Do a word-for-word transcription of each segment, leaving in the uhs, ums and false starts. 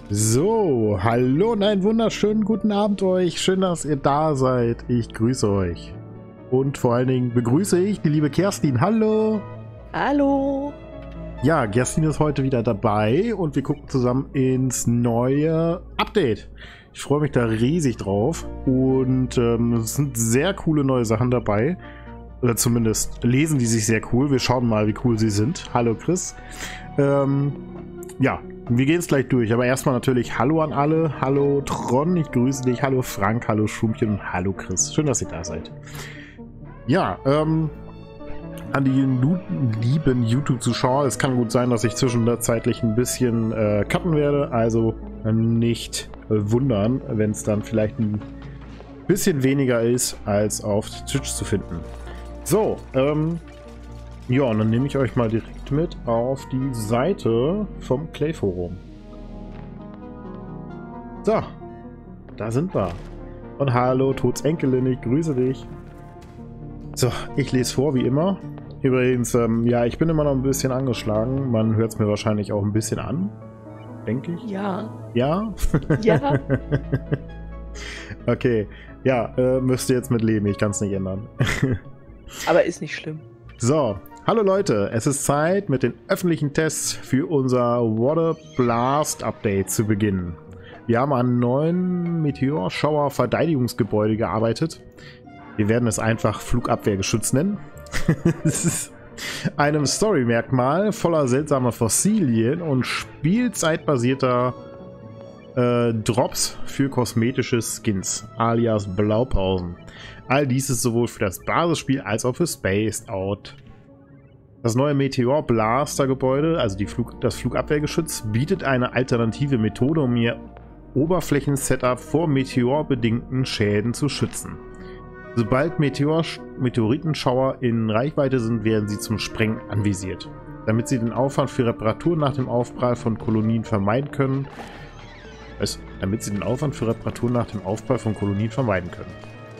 So, hallo und einen wunderschönen guten Abend euch. Schön, dass ihr da seid. Ich grüße euch. Und vor allen Dingen begrüße ich die liebe Kerstin. Hallo. Hallo. Ja, Kerstin ist heute wieder dabei und wir gucken zusammen ins neue Update. Ich freue mich da riesig drauf und ähm, es sind sehr coole neue Sachen dabei. Oder zumindest lesen die sich sehr cool. Wir schauen mal, wie cool sie sind. Hallo Chris. Ähm, ja. Wir gehen es gleich durch, aber erstmal natürlich Hallo an alle. Hallo Tron, ich grüße dich. Hallo Frank, hallo Schumchen und hallo Chris. Schön, dass ihr da seid. Ja, ähm, an die lieben YouTube-Zuschauer, es kann gut sein, dass ich zwischenzeitlich ein bisschen äh, cutten werde, also nicht äh, wundern, wenn es dann vielleicht ein bisschen weniger ist, als auf Twitch zu finden. So, ähm, ja, und dann nehme ich euch mal direkt mit auf die Seite vom Clay Forum. So, da sind wir. Und hallo, Tods Enkelin, ich grüße dich. So, ich lese vor, wie immer. Übrigens, ähm, ja, ich bin immer noch ein bisschen angeschlagen. Man hört es mir wahrscheinlich auch ein bisschen an, denke ich. Ja. Ja? Ja. Okay, ja, äh, müsst ihr jetzt mit leben, ich kann es nicht ändern. Aber ist nicht schlimm. So, hallo Leute, es ist Zeit, mit den öffentlichen Tests für unser Water Blast Update zu beginnen. Wir haben an neuen Meteorschauer-Verteidigungsgebäude gearbeitet. Wir werden es einfach Flugabwehrgeschütz nennen. Es ist einem Story-Merkmal voller seltsamer Fossilien und spielzeitbasierter äh, Drops für kosmetische Skins, alias Blaupausen. All dies ist sowohl für das Basisspiel als auch für Spaced Out. Das neue Meteor Blaster Gebäude, also die Flug, das Flugabwehrgeschütz, bietet eine alternative Methode, um ihr Oberflächen-Setup vor meteorbedingten Schäden zu schützen. Sobald Meteor Meteoritenschauer in Reichweite sind, werden sie zum Sprengen anvisiert. Damit sie den Aufwand für Reparatur nach dem Aufprall von Kolonien vermeiden können, also, damit sie den Aufwand für Reparatur nach dem Aufprall von Kolonien vermeiden können.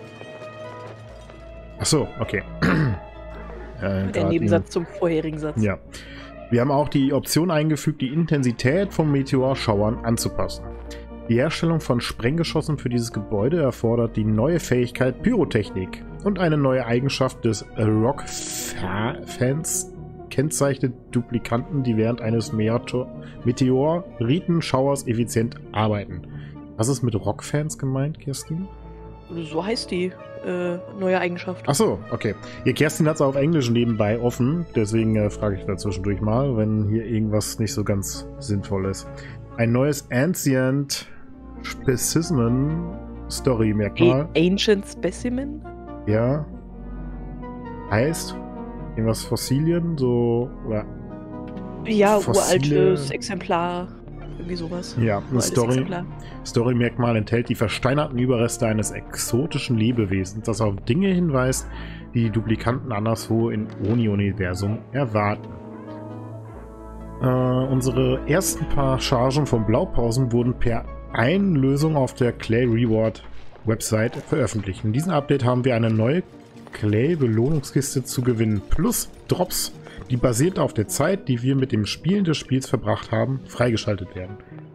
Ach so, okay. Äh, Der Nebensatz zum vorherigen Satz. Ja. Wir haben auch die Option eingefügt, die Intensität von Meteorschauern anzupassen. Die Herstellung von Sprenggeschossen für dieses Gebäude erfordert die neue Fähigkeit Pyrotechnik und eine neue Eigenschaft des Rock-Fans kennzeichnet Duplikanten, die während eines Meteoritenschauers effizient arbeiten. Was ist mit Rock-Fans gemeint, Kerstin? So heißt die äh, neue Eigenschaft. Achso, okay. Ihr Kerstin hat es auf Englisch nebenbei offen, deswegen äh, frage ich da zwischendurch mal, wenn hier irgendwas nicht so ganz sinnvoll ist. Ein neues Ancient Specimen Story Merkmal. Ancient Specimen? Ja. Heißt irgendwas Fossilien, so. Oder ja, fossile... uraltes Exemplar. Irgendwie sowas. Ja, ein Story, Story-Merkmal enthält die versteinerten Überreste eines exotischen Lebewesens, das auf Dinge hinweist, die die Duplikanten anderswo im Oni-Universum erwarten. Äh, unsere ersten paar Chargen von Blaupausen wurden per Einlösung auf der Clay Reward Website veröffentlicht. In diesem Update haben wir eine neue Clay-Belohnungskiste zu gewinnen, plus Drops, die basiert auf der Zeit, die wir mit dem Spielen des Spiels verbracht haben, freigeschaltet werden.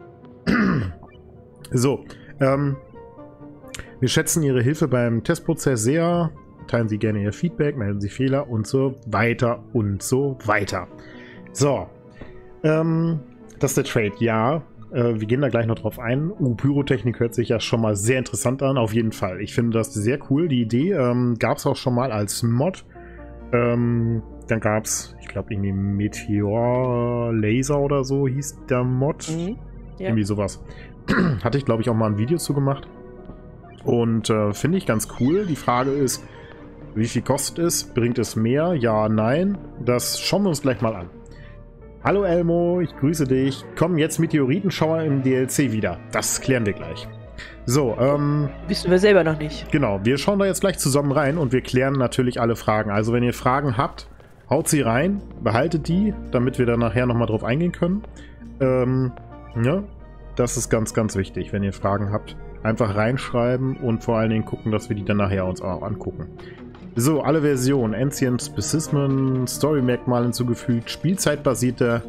So, ähm, wir schätzen Ihre Hilfe beim Testprozess sehr, teilen Sie gerne Ihr Feedback, melden Sie Fehler und so weiter und so weiter. So, ähm, das ist der Trade, ja, äh, wir gehen da gleich noch drauf ein. Uh, Pyrotechnik hört sich ja schon mal sehr interessant an, auf jeden Fall. Ich finde das sehr cool, die Idee, ähm, gab es auch schon mal als Mod, ähm, dann gab es, ich glaube, irgendwie Meteor Laser oder so hieß der Mod. Mhm. Ja. Irgendwie sowas. Hatte ich, glaube ich, auch mal ein Video zu gemacht. Und äh, finde ich ganz cool. Die Frage ist, wie viel kostet es? Bringt es mehr? Ja, nein. Das schauen wir uns gleich mal an. Hallo Elmo, ich grüße dich. Kommen jetzt Meteoritenschauer im D L C wieder. Das klären wir gleich. So, ähm... wissen wir selber noch nicht. Genau, wir schauen da jetzt gleich zusammen rein und wir klären natürlich alle Fragen. Also wenn ihr Fragen habt, haut sie rein, behaltet die, damit wir da nachher nochmal drauf eingehen können. Ähm, ja, das ist ganz, ganz wichtig, wenn ihr Fragen habt. Einfach reinschreiben und vor allen Dingen gucken, dass wir die dann nachher uns auch angucken. So, alle Versionen. Ancient Specimen, Story-Merkmal hinzugefügt, spielzeitbasierte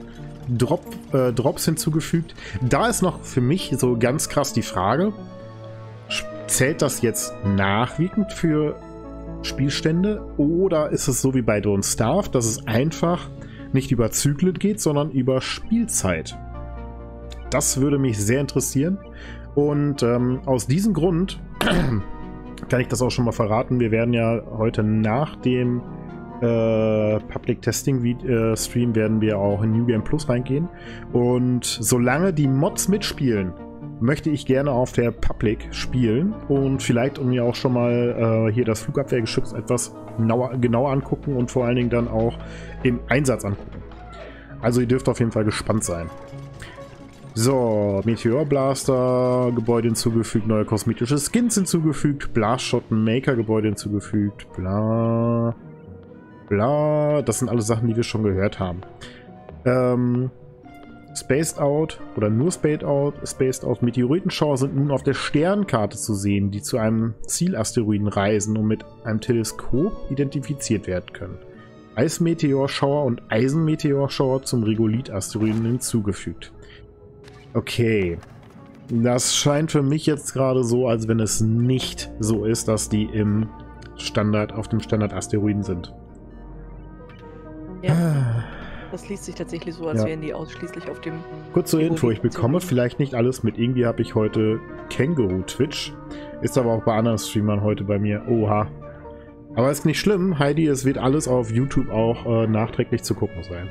Drop, äh, Drops hinzugefügt. Da ist noch für mich so ganz krass die Frage, zählt das jetzt nachwiegend für Spielstände oder ist es so wie bei Don't Starve, dass es einfach nicht über Zyklen geht, sondern über Spielzeit? Das würde mich sehr interessieren und ähm, aus diesem Grund kann ich das auch schon mal verraten. Wir werden ja heute nach dem äh, Public Testing äh, Stream werden wir auch in New Game Plus reingehen und solange die Mods mitspielen, möchte ich gerne auf der Public spielen und vielleicht um mir auch schon mal äh, hier das Flugabwehrgeschütz etwas genauer, genauer angucken und vor allen Dingen dann auch im Einsatz angucken. Also ihr dürft auf jeden Fall gespannt sein. So, Meteor Blaster, Gebäude hinzugefügt, neue kosmetische Skins hinzugefügt, Blast Shot Maker, Gebäude hinzugefügt, bla, bla. Das sind alles Sachen, die wir schon gehört haben. Ähm, Spaced Out oder nur Spaced Out, Spaced Out Meteoritenschauer sind nun auf der Sternkarte zu sehen, die zu einem Zielasteroiden reisen und mit einem Teleskop identifiziert werden können. Eismeteorschauer und Eisenmeteorschauer zum Regolith-Asteroiden hinzugefügt. Okay. Das scheint für mich jetzt gerade so, als wenn es nicht so ist, dass die im Standard, auf dem Standard-Asteroiden sind. Ja. Ah. Das liest sich tatsächlich so, als ja. wären die ausschließlich auf dem... Kurz zur Info, ich bekomme vielleicht nicht alles mit. Irgendwie habe ich heute Känguru-Twitch. Ist aber auch bei anderen Streamern heute bei mir. Oha. Aber ist nicht schlimm, Heidi, es wird alles auf YouTube auch äh, nachträglich zu gucken sein.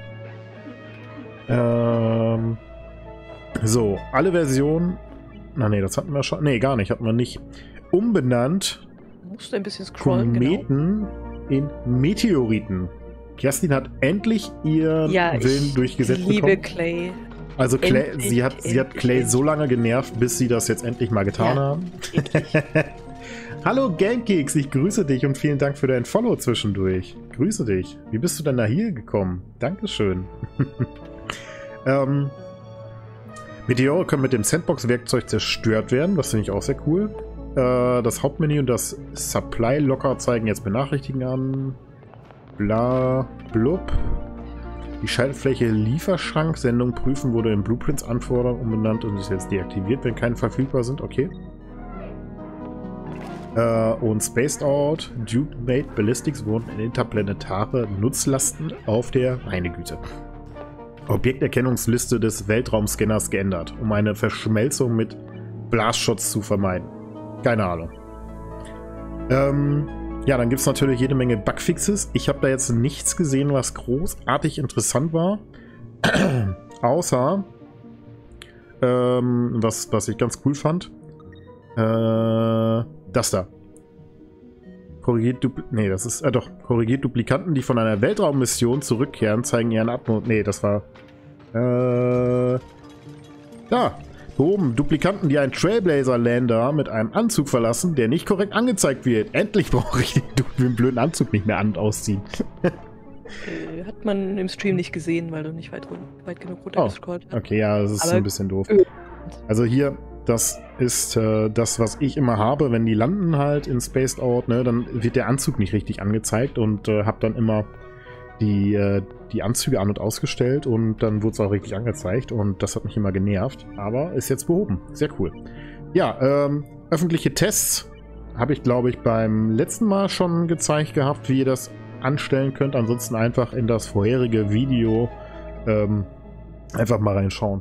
Ähm... So, alle Versionen... Na nee, das hatten wir schon... Nee, gar nicht, hatten wir nicht. Umbenannt... Du musst ein bisschen scrollen, Kometen genau. in Meteoriten. Kerstin hat endlich ihren ja, Willen durchgesetzt bekommen. Ich liebe bekommen. Clay. Also Clay, endlich, sie, hat, sie hat Clay endlich. so lange genervt, bis sie das jetzt endlich mal getan ja, haben. Hallo Gamekicks, ich grüße dich und vielen Dank für dein Follow zwischendurch. Grüße dich. Wie bist du denn da hier gekommen? Dankeschön. ähm, Meteore können mit dem Sandbox-Werkzeug zerstört werden, das finde ich auch sehr cool. Äh, das Hauptmenü und das Supply-Locker zeigen jetzt Benachrichtigungen an. Bla, blub. Die Schaltfläche Lieferschrank, Sendung prüfen wurde in Blueprints anfordern, umbenannt und ist jetzt deaktiviert, wenn keine verfügbar sind. Okay. Äh, und Spaced Out, Duke Made Ballistics wurden in interplanetare Nutzlasten auf der, meine Güte. Objekterkennungsliste des Weltraumscanners geändert, um eine Verschmelzung mit Blastshots zu vermeiden. Keine Ahnung. Ähm... Ja, dann gibt es natürlich jede Menge Bugfixes. Ich habe da jetzt nichts gesehen, was großartig interessant war. Außer, ähm, was, was ich ganz cool fand. Äh, das da. Korrigiert Dupl nee, das ist, äh doch, korrigiert Duplikanten, die von einer Weltraummission zurückkehren, zeigen ihren Atmos. Nee, das war, äh, da. Oben, Duplikanten, die einen Trailblazer-Lander mit einem Anzug verlassen, der nicht korrekt angezeigt wird. Endlich brauche ich den blöden Anzug nicht mehr an- und ausziehen. äh, hat man im Stream nicht gesehen, weil du nicht weit, weit genug runtergescrollt hast. Oh, okay, ja, das ist Aber ein bisschen doof. Also hier, das ist äh, das, was ich immer habe, wenn die landen halt in Spaced Out, ne, dann wird der Anzug nicht richtig angezeigt und äh, hab dann immer die, äh, die Anzüge an- und ausgestellt und dann wurde es auch richtig angezeigt und das hat mich immer genervt, aber ist jetzt behoben. Sehr cool. Ja, ähm, öffentliche Tests habe ich, glaube ich, beim letzten Mal schon gezeigt gehabt, wie ihr das anstellen könnt. Ansonsten einfach in das vorherige Video ähm, einfach mal reinschauen.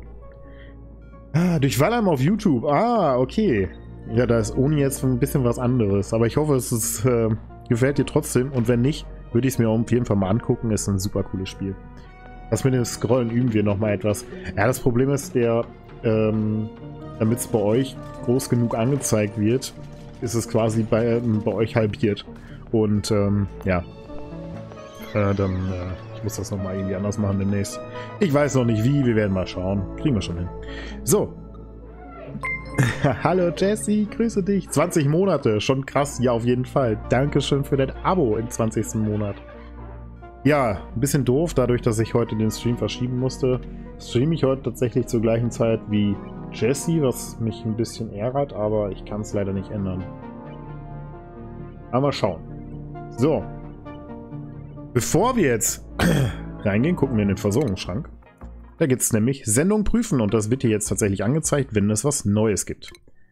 Ah, durch Valheim auf YouTube. Ah, okay. Ja, da ist Oni jetzt ein bisschen was anderes, aber ich hoffe, es ist, äh, gefällt dir trotzdem und wenn nicht, würde ich es mir auf jeden Fall mal angucken. Ist ein super cooles Spiel. Das mit dem Scrollen üben wir nochmal etwas. Ja, das Problem ist, der, ähm, damit es bei euch groß genug angezeigt wird, ist es quasi bei, ähm, bei euch halbiert. Und, ähm, ja. Äh, dann, äh, ich muss das nochmal irgendwie anders machen demnächst. Ich weiß noch nicht wie, wir werden mal schauen. Kriegen wir schon hin. So. Hallo Jesse, grüße dich. zwanzig Monate, schon krass. Ja, auf jeden Fall. Dankeschön für dein Abo im zwanzigsten Monat. Ja, ein bisschen doof, dadurch, dass ich heute den Stream verschieben musste. Streame ich heute tatsächlich zur gleichen Zeit wie Jesse, was mich ein bisschen ärgert, aber ich kann es leider nicht ändern. Aber mal schauen. So. Bevor wir jetzt reingehen, gucken wir in den Versorgungsschrank. Da gibt es nämlich Sendung prüfen und das wird hier jetzt tatsächlich angezeigt, wenn es was Neues gibt.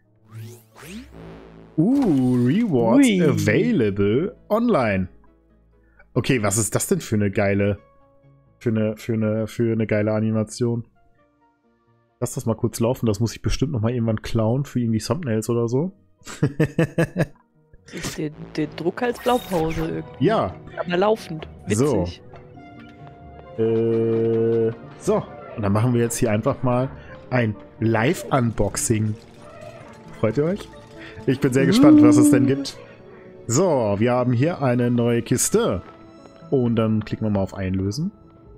Uh, Rewards Ui. available online. Okay, was ist das denn für eine geile, für eine, für eine, für eine geile Animation? Lass das mal kurz laufen, das muss ich bestimmt noch mal irgendwann klauen für irgendwie Thumbnails oder so. Das ist der, der Druck als Blaupause irgendwie. Ja. Aber laufend. Witzig. So. Äh, so. Und dann machen wir jetzt hier einfach mal ein Live-Unboxing. Freut ihr euch? Ich bin sehr gespannt, was es denn gibt. So, wir haben hier eine neue Kiste. Und dann klicken wir mal auf Einlösen.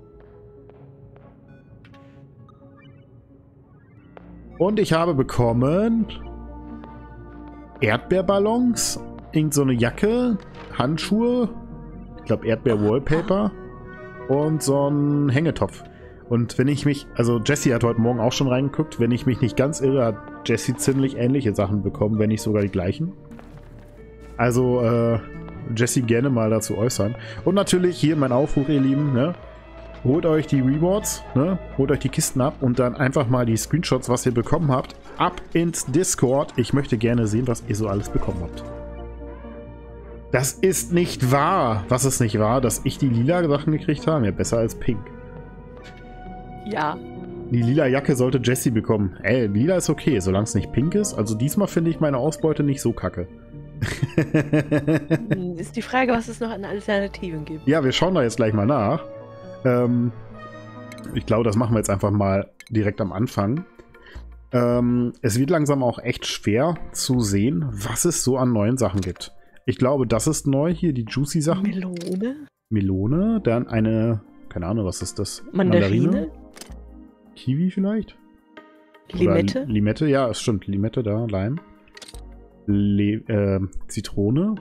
Und ich habe bekommen Erdbeerballons, irgend so eine Jacke, Handschuhe, ich glaube Erdbeer-Wallpaper und so ein Hängetopf. Und wenn ich mich, also Jessie hat heute Morgen auch schon reingeguckt, wenn ich mich nicht ganz irre, hat Jessie ziemlich ähnliche Sachen bekommen, wenn nicht sogar die gleichen. Also, äh, Jessie gerne mal dazu äußern. Und natürlich hier mein Aufruf, ihr Lieben, ne? Holt euch die Rewards, ne? Holt euch die Kisten ab und dann einfach mal die Screenshots, was ihr bekommen habt, ab ins Discord. Ich möchte gerne sehen, was ihr so alles bekommen habt. Das ist nicht wahr. Was ist nicht wahr? Dass ich die lila Sachen gekriegt habe? Ja, besser als pink. Ja. Die lila Jacke sollte Jessie bekommen. Ey, lila ist okay, solange es nicht pink ist. Also diesmal finde ich meine Ausbeute nicht so kacke. Ist die Frage, was es noch an Alternativen gibt. Ja, wir schauen da jetzt gleich mal nach. Ähm, ich glaube, das machen wir jetzt einfach mal direkt am Anfang. Ähm, es wird langsam auch echt schwer zu sehen, was es so an neuen Sachen gibt. Ich glaube, das ist neu, hier die Juicy-Sachen. Melone? Melone, dann eine, keine Ahnung, was ist das? Mandarine? Mandarine? Kiwi vielleicht? Limette? Oder Limette, ja, es stimmt. Limette da, Leim. Le äh, Zitrone.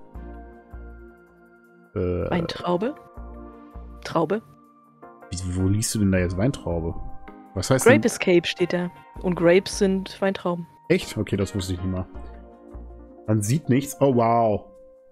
Äh, Weintraube? Traube? Wie, wo liest du denn da jetzt Weintraube? Was heißt Grape denn? Escape steht da. Und Grapes sind Weintrauben. Echt? Okay, das wusste ich nicht mal. Man sieht nichts. Oh, wow.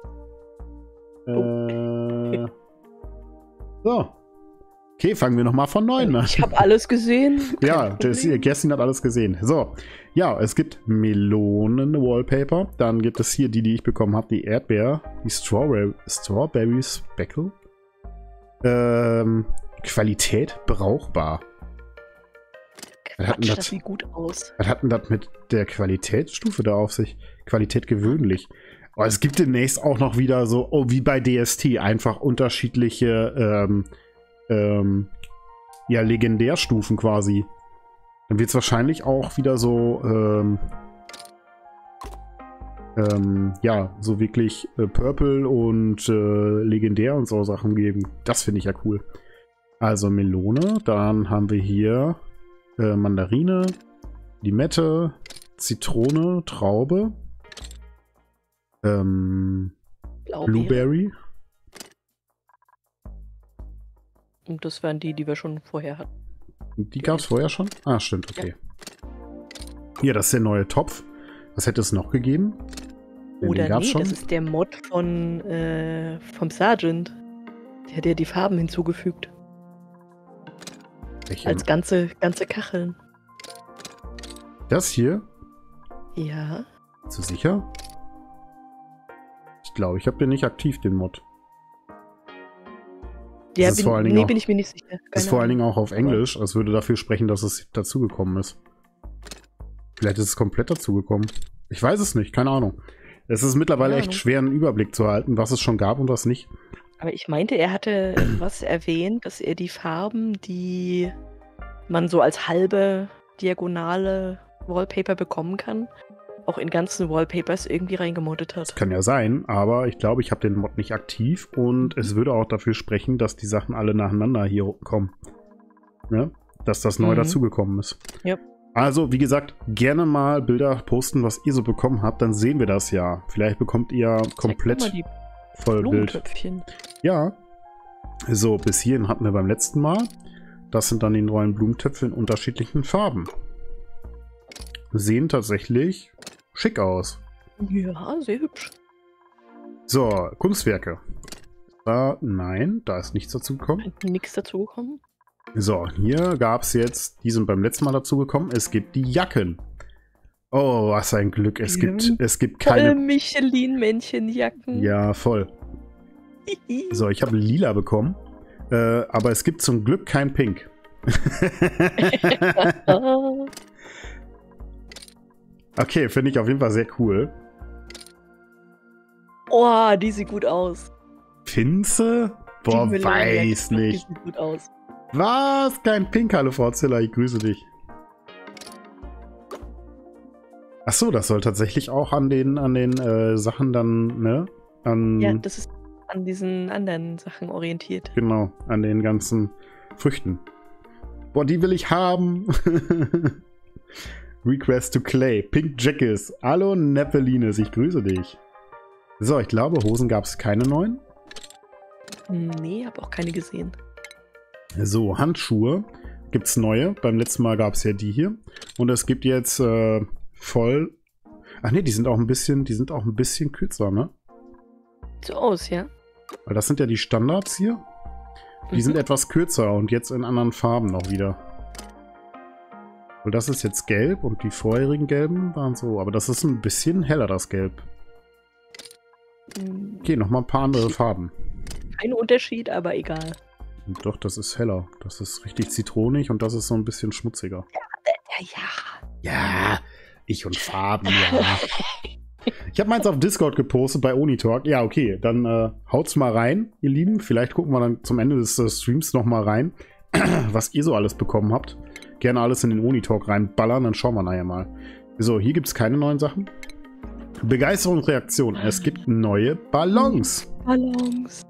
Äh, so. Okay, fangen wir nochmal von neun an. Ich habe alles gesehen. Ja, Jessie, Kerstin hat alles gesehen. So, ja, es gibt Melonen-Wallpaper. Dann gibt es hier die, die ich bekommen habe, die Erdbeer, die Strawberry, Strawberry Speckle. Ähm, Qualität brauchbar. Was hat denn Quatsch, das, das sieht gut aus. was hat denn das mit der Qualitätsstufe da auf sich? Qualität gewöhnlich. Aber es gibt demnächst auch noch wieder so, oh, wie bei D S T, einfach unterschiedliche ähm, ähm, ja, Legendärstufen quasi. Dann wird es wahrscheinlich auch wieder so ähm, ähm, ja, so wirklich äh, Purple und äh, Legendär und so Sachen geben. Das finde ich ja cool. Also Melone, dann haben wir hier äh, Mandarine, Limette, Zitrone, Traube, ähm, Blaubeere. Blueberry. Und das waren die, die wir schon vorher hatten. Die gab es vorher schon? Ah, stimmt, okay. Ja, das ist der neue Topf. Was hätte es noch gegeben? Den Oder gab's nee, schon? das ist der Mod von äh, vom Sergeant. Der hat ja die Farben hinzugefügt. Welche? Als ganze, ganze Kacheln. Das hier? Ja. Bist du sicher? Ich glaube, ich habe den nicht aktiv, den Mod. Ja, ist bin, vor allen Dingen nee, auch- bin ich mir nicht sicher. Das ist Keine vor allen Ahnung. Dingen auch auf Englisch. Das würde dafür sprechen, dass es dazugekommen ist. Vielleicht ist es komplett dazugekommen. Ich weiß es nicht, keine Ahnung. Es ist mittlerweile Keine echt Ahnung. schwer, einen Überblick zu halten, was es schon gab und was nicht. Aber ich meinte, er hatte was erwähnt, dass er die Farben, die man so als halbe diagonale Wallpaper bekommen kann, auch in ganzen Wallpapers irgendwie reingemoddet hat. Kann ja sein, aber ich glaube, ich habe den Mod nicht aktiv und es würde auch dafür sprechen, dass die Sachen alle nacheinander hier kommen. Ja? Dass das neu Mhm. dazugekommen ist. Ja. Also, wie gesagt, gerne mal Bilder posten, was ihr so bekommen habt, dann sehen wir das ja. Vielleicht bekommt ihr Zeig komplett mir mal die Vollbild. Blumentöpfchen. Ja. So, bis hierhin hatten wir beim letzten Mal. Das sind dann die neuen Blumentöpfe in unterschiedlichen Farben. Sehen tatsächlich schick aus. Ja, sehr hübsch. So, Kunstwerke. Da, nein, da ist nichts dazu gekommen. Nichts dazugekommen. So, hier gab es jetzt, die sind beim letzten Mal dazugekommen, es gibt die Jacken. Oh, was ein Glück. Es gibt, es gibt keine... Voll Michelin-Männchenjacken. Ja, voll. So, ich habe lila bekommen. Äh, aber es gibt zum Glück kein Pink. Okay, finde ich auf jeden Fall sehr cool. Oh, die sieht gut aus. Finze? Boah, Die weiß Melone, nicht. Die sieht gut aus. Was? Kein Pink, hallo Forzilla, ich grüße dich. Achso, das soll tatsächlich auch an den, an den äh, Sachen dann, ne? An, Ja, das ist an diesen anderen Sachen orientiert. Genau, an den ganzen Früchten. Boah, die will ich haben. Request to Clay. Pink Jackis. Hallo Neppelines, ich grüße dich. So, ich glaube, Hosen gab es keine neuen. Nee, hab auch keine gesehen. So, Handschuhe gibt es neue. Beim letzten Mal gab es ja die hier. Und es gibt jetzt äh, voll... Ach nee, die sind auch ein bisschen, die sind auch ein bisschen kürzer, ne? So aus, ja. Weil das sind ja die Standards hier. Die mhm. sind etwas kürzer und jetzt in anderen Farben noch wieder. Und das ist jetzt gelb und die vorherigen gelben waren so. Aber das ist ein bisschen heller, das Gelb. Okay, nochmal ein paar andere Farben. Kein Unterschied, aber egal. Und doch, das ist heller. Das ist richtig zitronig und das ist so ein bisschen schmutziger. Ja, ja. Ja, ich und Farben, ja. Ich habe meins auf Discord gepostet bei Onitalk. Ja, okay, dann äh, haut's mal rein, ihr Lieben. Vielleicht gucken wir dann zum Ende des äh, Streams noch mal rein, was ihr so alles bekommen habt. Gerne alles in den Onitalk reinballern, dann schauen wir nachher mal. So, hier gibt es keine neuen Sachen. Begeisterungsreaktion. Es gibt neue Ballons. Ballons.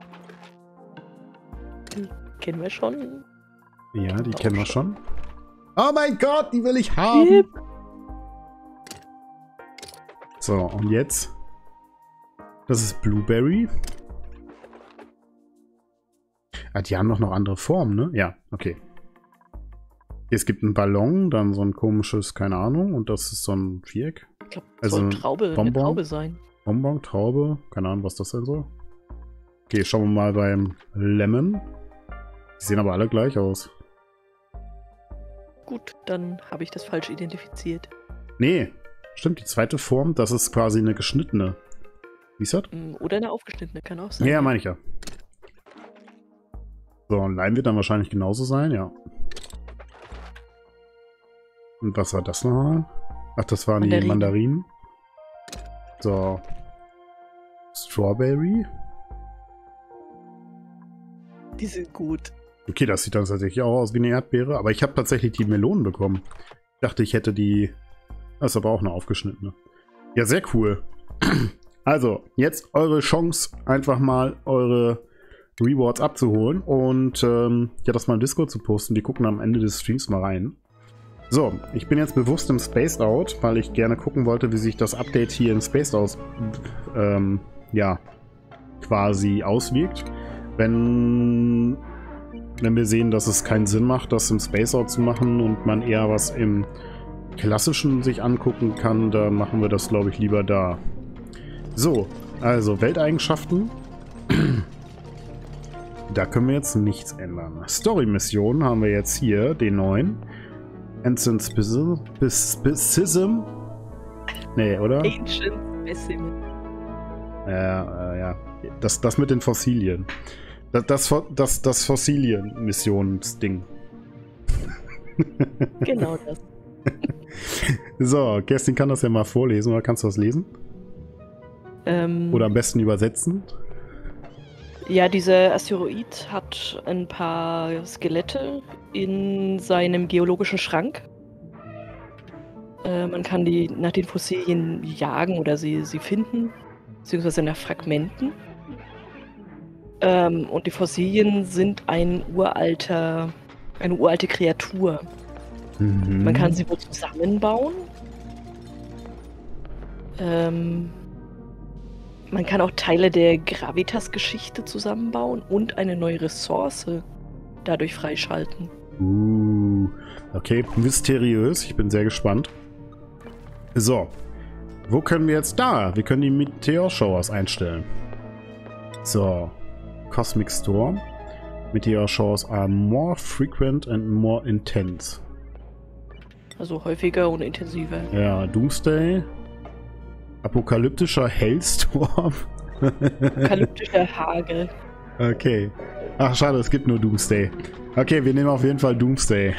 Die kennen wir schon. Ja, die kennen wir schon. Oh mein Gott, die will ich haben. Yep. So, und jetzt? Das ist Blueberry. Ah, die haben doch noch andere Formen, ne? Ja, okay. Es gibt einen Ballon, dann so ein komisches, keine Ahnung, und das ist so ein Viereck. Ich glaube, das also soll Traube, Bonbon, eine Traube sein. Bonbon, Traube, keine Ahnung, was das sein soll. Okay, schauen wir mal beim Lemon. Die sehen aber alle gleich aus. Gut, dann habe ich das falsch identifiziert. Nee, stimmt, die zweite Form, das ist quasi eine geschnittene. Wie ist das? Oder eine aufgeschnittene, kann auch sein. Ja, meine ich ja. So, ein Leim wird dann wahrscheinlich genauso sein, ja. Und was war das nochmal? Ach, das waren Mandarinen. die Mandarinen. So. Strawberry. Die sind gut. Okay, das sieht dann tatsächlich auch aus wie eine Erdbeere. Aber ich habe tatsächlich die Melonen bekommen. Ich dachte, ich hätte die... Das ist aber auch eine aufgeschnittene. Ja, sehr cool. Also, jetzt eure Chance, einfach mal eure Rewards abzuholen. Und ähm, ja, das mal im Discord zu posten. Die gucken am Ende des Streams mal rein. So, ich bin jetzt bewusst im Spaced Out, weil ich gerne gucken wollte, wie sich das Update hier in Spaced Out ähm, ja, quasi auswirkt. Wenn, wenn wir sehen, dass es keinen Sinn macht, das im Spaced Out zu machen und man eher was im Klassischen sich angucken kann, dann machen wir das, glaube ich, lieber da. So, also Welteigenschaften. Da können wir jetzt nichts ändern. Story-Missionen haben wir jetzt hier, den neuen. Ancient Spizism? Spizism? Nee, oder? Ancient Spizism. Ja, äh, ja. Das, das mit den Fossilien. Das, das, das, das Fossilien-Missionsding. Genau das. So, Kerstin kann das ja mal vorlesen, oder kannst du das lesen? Ähm, oder am besten übersetzen? Ja, dieser Asteroid hat ein paar Skelette in seinem geologischen Schrank. Äh, man kann die nach den Fossilien jagen oder sie, sie finden, beziehungsweise nach Fragmenten. Ähm, und die Fossilien sind ein uralter, eine uralte Kreatur. Mhm. Man kann sie wohl zusammenbauen. Ähm, man kann auch Teile der Gravitas-Geschichte zusammenbauen und eine neue Ressource dadurch freischalten. Uh, okay, mysteriös. Ich bin sehr gespannt. So, wo können wir jetzt da? Wir können die Meteor Showers einstellen. So, Cosmic Storm. Meteor showers are more frequent and more intense. Also häufiger und intensiver. Ja, Doomsday. Apokalyptischer Hailstorm. Apokalyptischer Hagel. Okay. Ach, schade, es gibt nur Doomsday. Okay, wir nehmen auf jeden Fall Doomsday.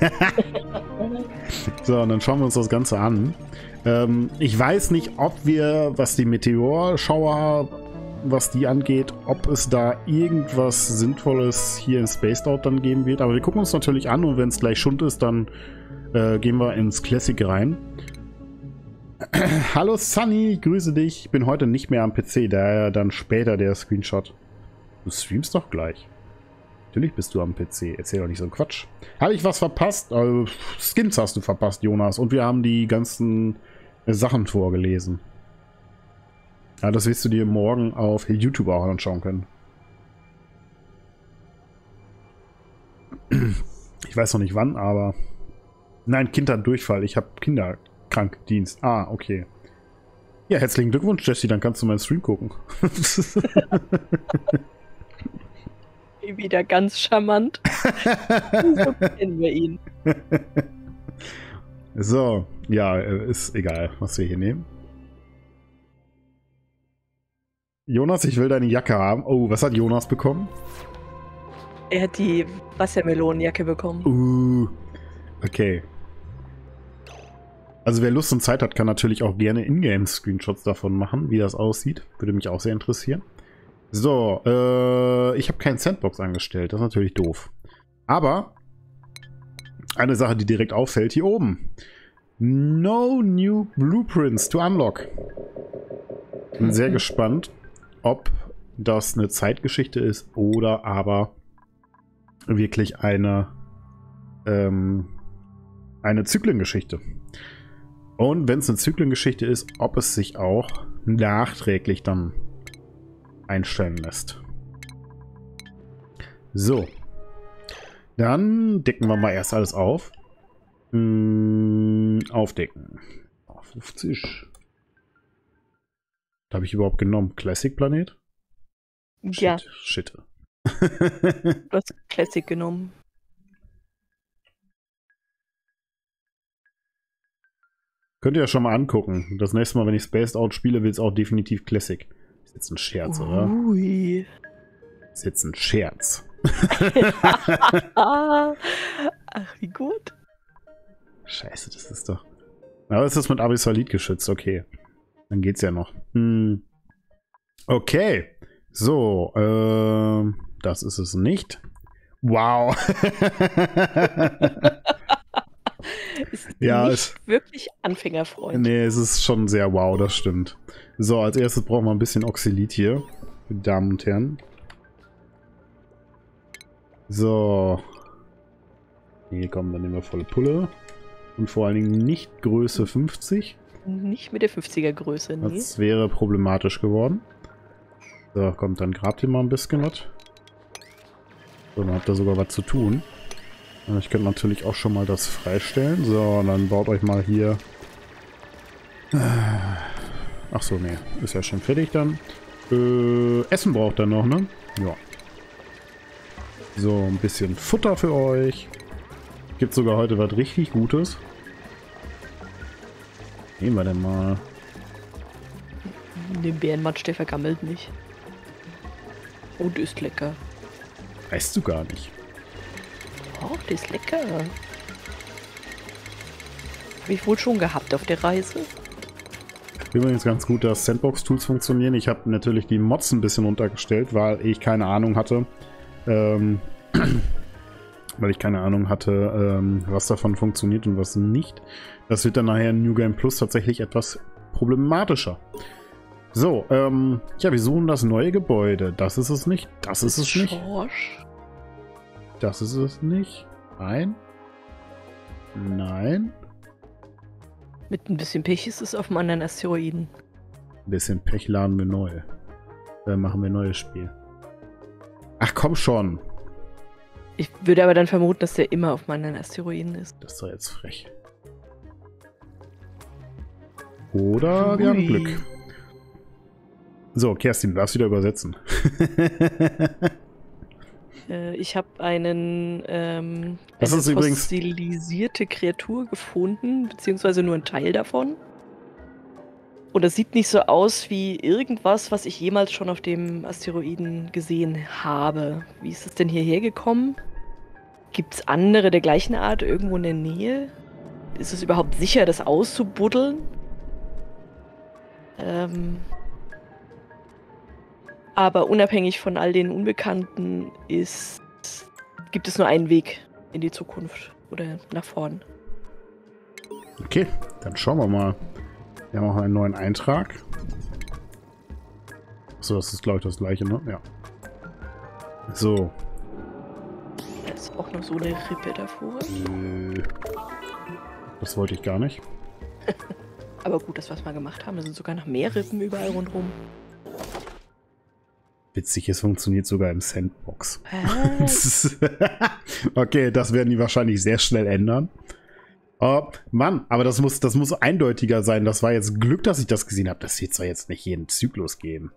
So, und dann schauen wir uns das Ganze an. Ähm, ich weiß nicht, ob wir, was die Meteorschauer, was die angeht, ob es da irgendwas Sinnvolles hier in Spaced Out dann geben wird. Aber wir gucken uns natürlich an und wenn es gleich Schund ist, dann äh, gehen wir ins Classic rein. Hallo Sunny, grüße dich. Ich bin heute nicht mehr am P C, daher dann später der Screenshot. Du streamst doch gleich. Natürlich bist du am P C. Erzähl doch nicht so einen Quatsch. Habe ich was verpasst? Also, Skins hast du verpasst, Jonas. Und wir haben die ganzen Sachen vorgelesen. Ja, das wirst du dir morgen auf YouTube auch anschauen können. Ich weiß noch nicht wann, aber... Nein, Kind hat Durchfall. Ich habe Kinderkrankdienst. Ah, okay. Ja, herzlichen Glückwunsch, Jesse. Dann kannst du meinen Stream gucken. Wieder ganz charmant. So kennen wir ihn. So, ja, ist egal, was wir hier nehmen. Jonas, ich will deine Jacke haben. Oh, was hat Jonas bekommen? Er hat die Wassermelonenjacke bekommen. Uh, okay. Also wer Lust und Zeit hat, kann natürlich auch gerne Ingame-Screenshots davon machen, wie das aussieht. Würde mich auch sehr interessieren. So, äh, ich habe keinen Sandbox angestellt. Das ist natürlich doof. Aber eine Sache, die direkt auffällt, hier oben. No new blueprints to unlock. Bin sehr gespannt, ob das eine Zeitgeschichte ist oder aber wirklich eine, ähm, eine Zyklengeschichte. Und wenn es eine Zyklengeschichte ist, ob es sich auch nachträglich dann einstellen lässt. So. Dann decken wir mal erst alles auf. Hm, aufdecken. fünfzig. Was habe ich überhaupt genommen? Classic Planet? Ja. Shit. Du hast Classic genommen. Könnt ihr ja schon mal angucken. Das nächste Mal, wenn ich Spaced Out spiele, wird es auch definitiv Classic. Ist jetzt ein Scherz, oder? Ui. Ist jetzt ein Scherz. Ach, wie gut. Scheiße, das ist doch... Aber es ist mit Abyssalit geschützt, okay. Dann geht's ja noch. Hm. Okay. So, äh, das ist es nicht. Wow. Ist ja, nicht es, wirklich anfängerfreundlich. Nee, es ist schon sehr wow, das stimmt. So, als erstes brauchen wir ein bisschen Oxylit hier. Meine Damen und Herren. So. Hier kommen, dann nehmen wir volle Pulle. Und vor allen Dingen nicht Größe fünfzig. Nicht mit der fünfziger Größe, nee. Das wäre problematisch geworden. So, kommt, dann grabt ihr mal ein bisschen was. So, dann habt ihr sogar was zu tun. Ich könnte natürlich auch schon mal das freistellen. So, dann baut euch mal hier... Ach so, nee. Ist ja schon fertig dann. Äh, Essen braucht er noch, ne? Ja. So, ein bisschen Futter für euch. Gibt sogar heute was richtig Gutes. Nehmen wir denn mal. Den Bärenmatsch, der vergammelt nicht. Oh, der ist lecker. Weißt du gar nicht. Oh, der ist lecker. Habe ich wohl schon gehabt auf der Reise. Übrigens ganz gut, dass Sandbox-Tools funktionieren. Ich habe natürlich die Mods ein bisschen runtergestellt, weil ich keine Ahnung hatte. Ähm, weil ich keine Ahnung hatte, ähm, was davon funktioniert und was nicht. Das wird dann nachher in New Game Plus tatsächlich etwas problematischer. So, ähm, ja, wir suchen das neue Gebäude. Das ist es nicht. Das ist es nicht. Schorsch. Das ist es nicht. Nein. Nein. Mit ein bisschen Pech ist es auf einem anderen Asteroiden. Ein bisschen Pech laden wir neu. Dann machen wir ein neues Spiel. Ach komm schon. Ich würde aber dann vermuten, dass der immer auf meinen Asteroiden ist. Das ist doch jetzt frech. Oder Ui. wir haben Glück. So, Kerstin, du darfst wieder übersetzen. Äh, ich habe einen ähm, Das eine ist übrigens- fossilisierte Kreatur gefunden, beziehungsweise nur ein Teil davon. Und das sieht nicht so aus wie irgendwas, was ich jemals schon auf dem Asteroiden gesehen habe. Wie ist es denn hierher gekommen? Gibt es andere der gleichen Art irgendwo in der Nähe? Ist es überhaupt sicher, das auszubuddeln? Ähm, aber unabhängig von all den Unbekannten ist, gibt es nur einen Weg in die Zukunft oder nach vorn. Okay, dann schauen wir mal. Wir haben auch einen neuen Eintrag. Achso, das ist, glaube ich, das gleiche, ne? Ja. So. Da ist auch noch so eine Rippe davor. Äh, das wollte ich gar nicht. Aber gut, das, was wir gemacht haben, da sind sogar noch mehr Rippen überall rundherum. Witzig, es funktioniert sogar im Sandbox. Was? Okay, das werden die wahrscheinlich sehr schnell ändern. Oh, Mann, aber das muss, das muss eindeutiger sein. Das war jetzt Glück, dass ich das gesehen habe. Das wird zwar jetzt nicht jeden Zyklus geben.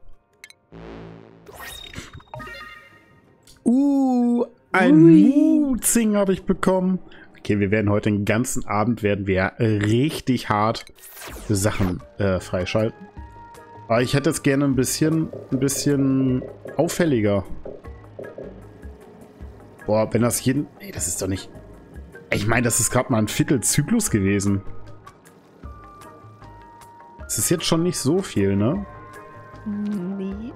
Uh, ein Mutzing habe ich bekommen. Okay, wir werden heute den ganzen Abend werden wir richtig hart Sachen äh, freischalten. Aber ich hätte es gerne ein bisschen, ein bisschen auffälliger. Boah, wenn das jeden... Nee, das ist doch nicht... Ich meine, das ist gerade mal ein Viertelzyklus gewesen. Das ist jetzt schon nicht so viel, ne? Nee.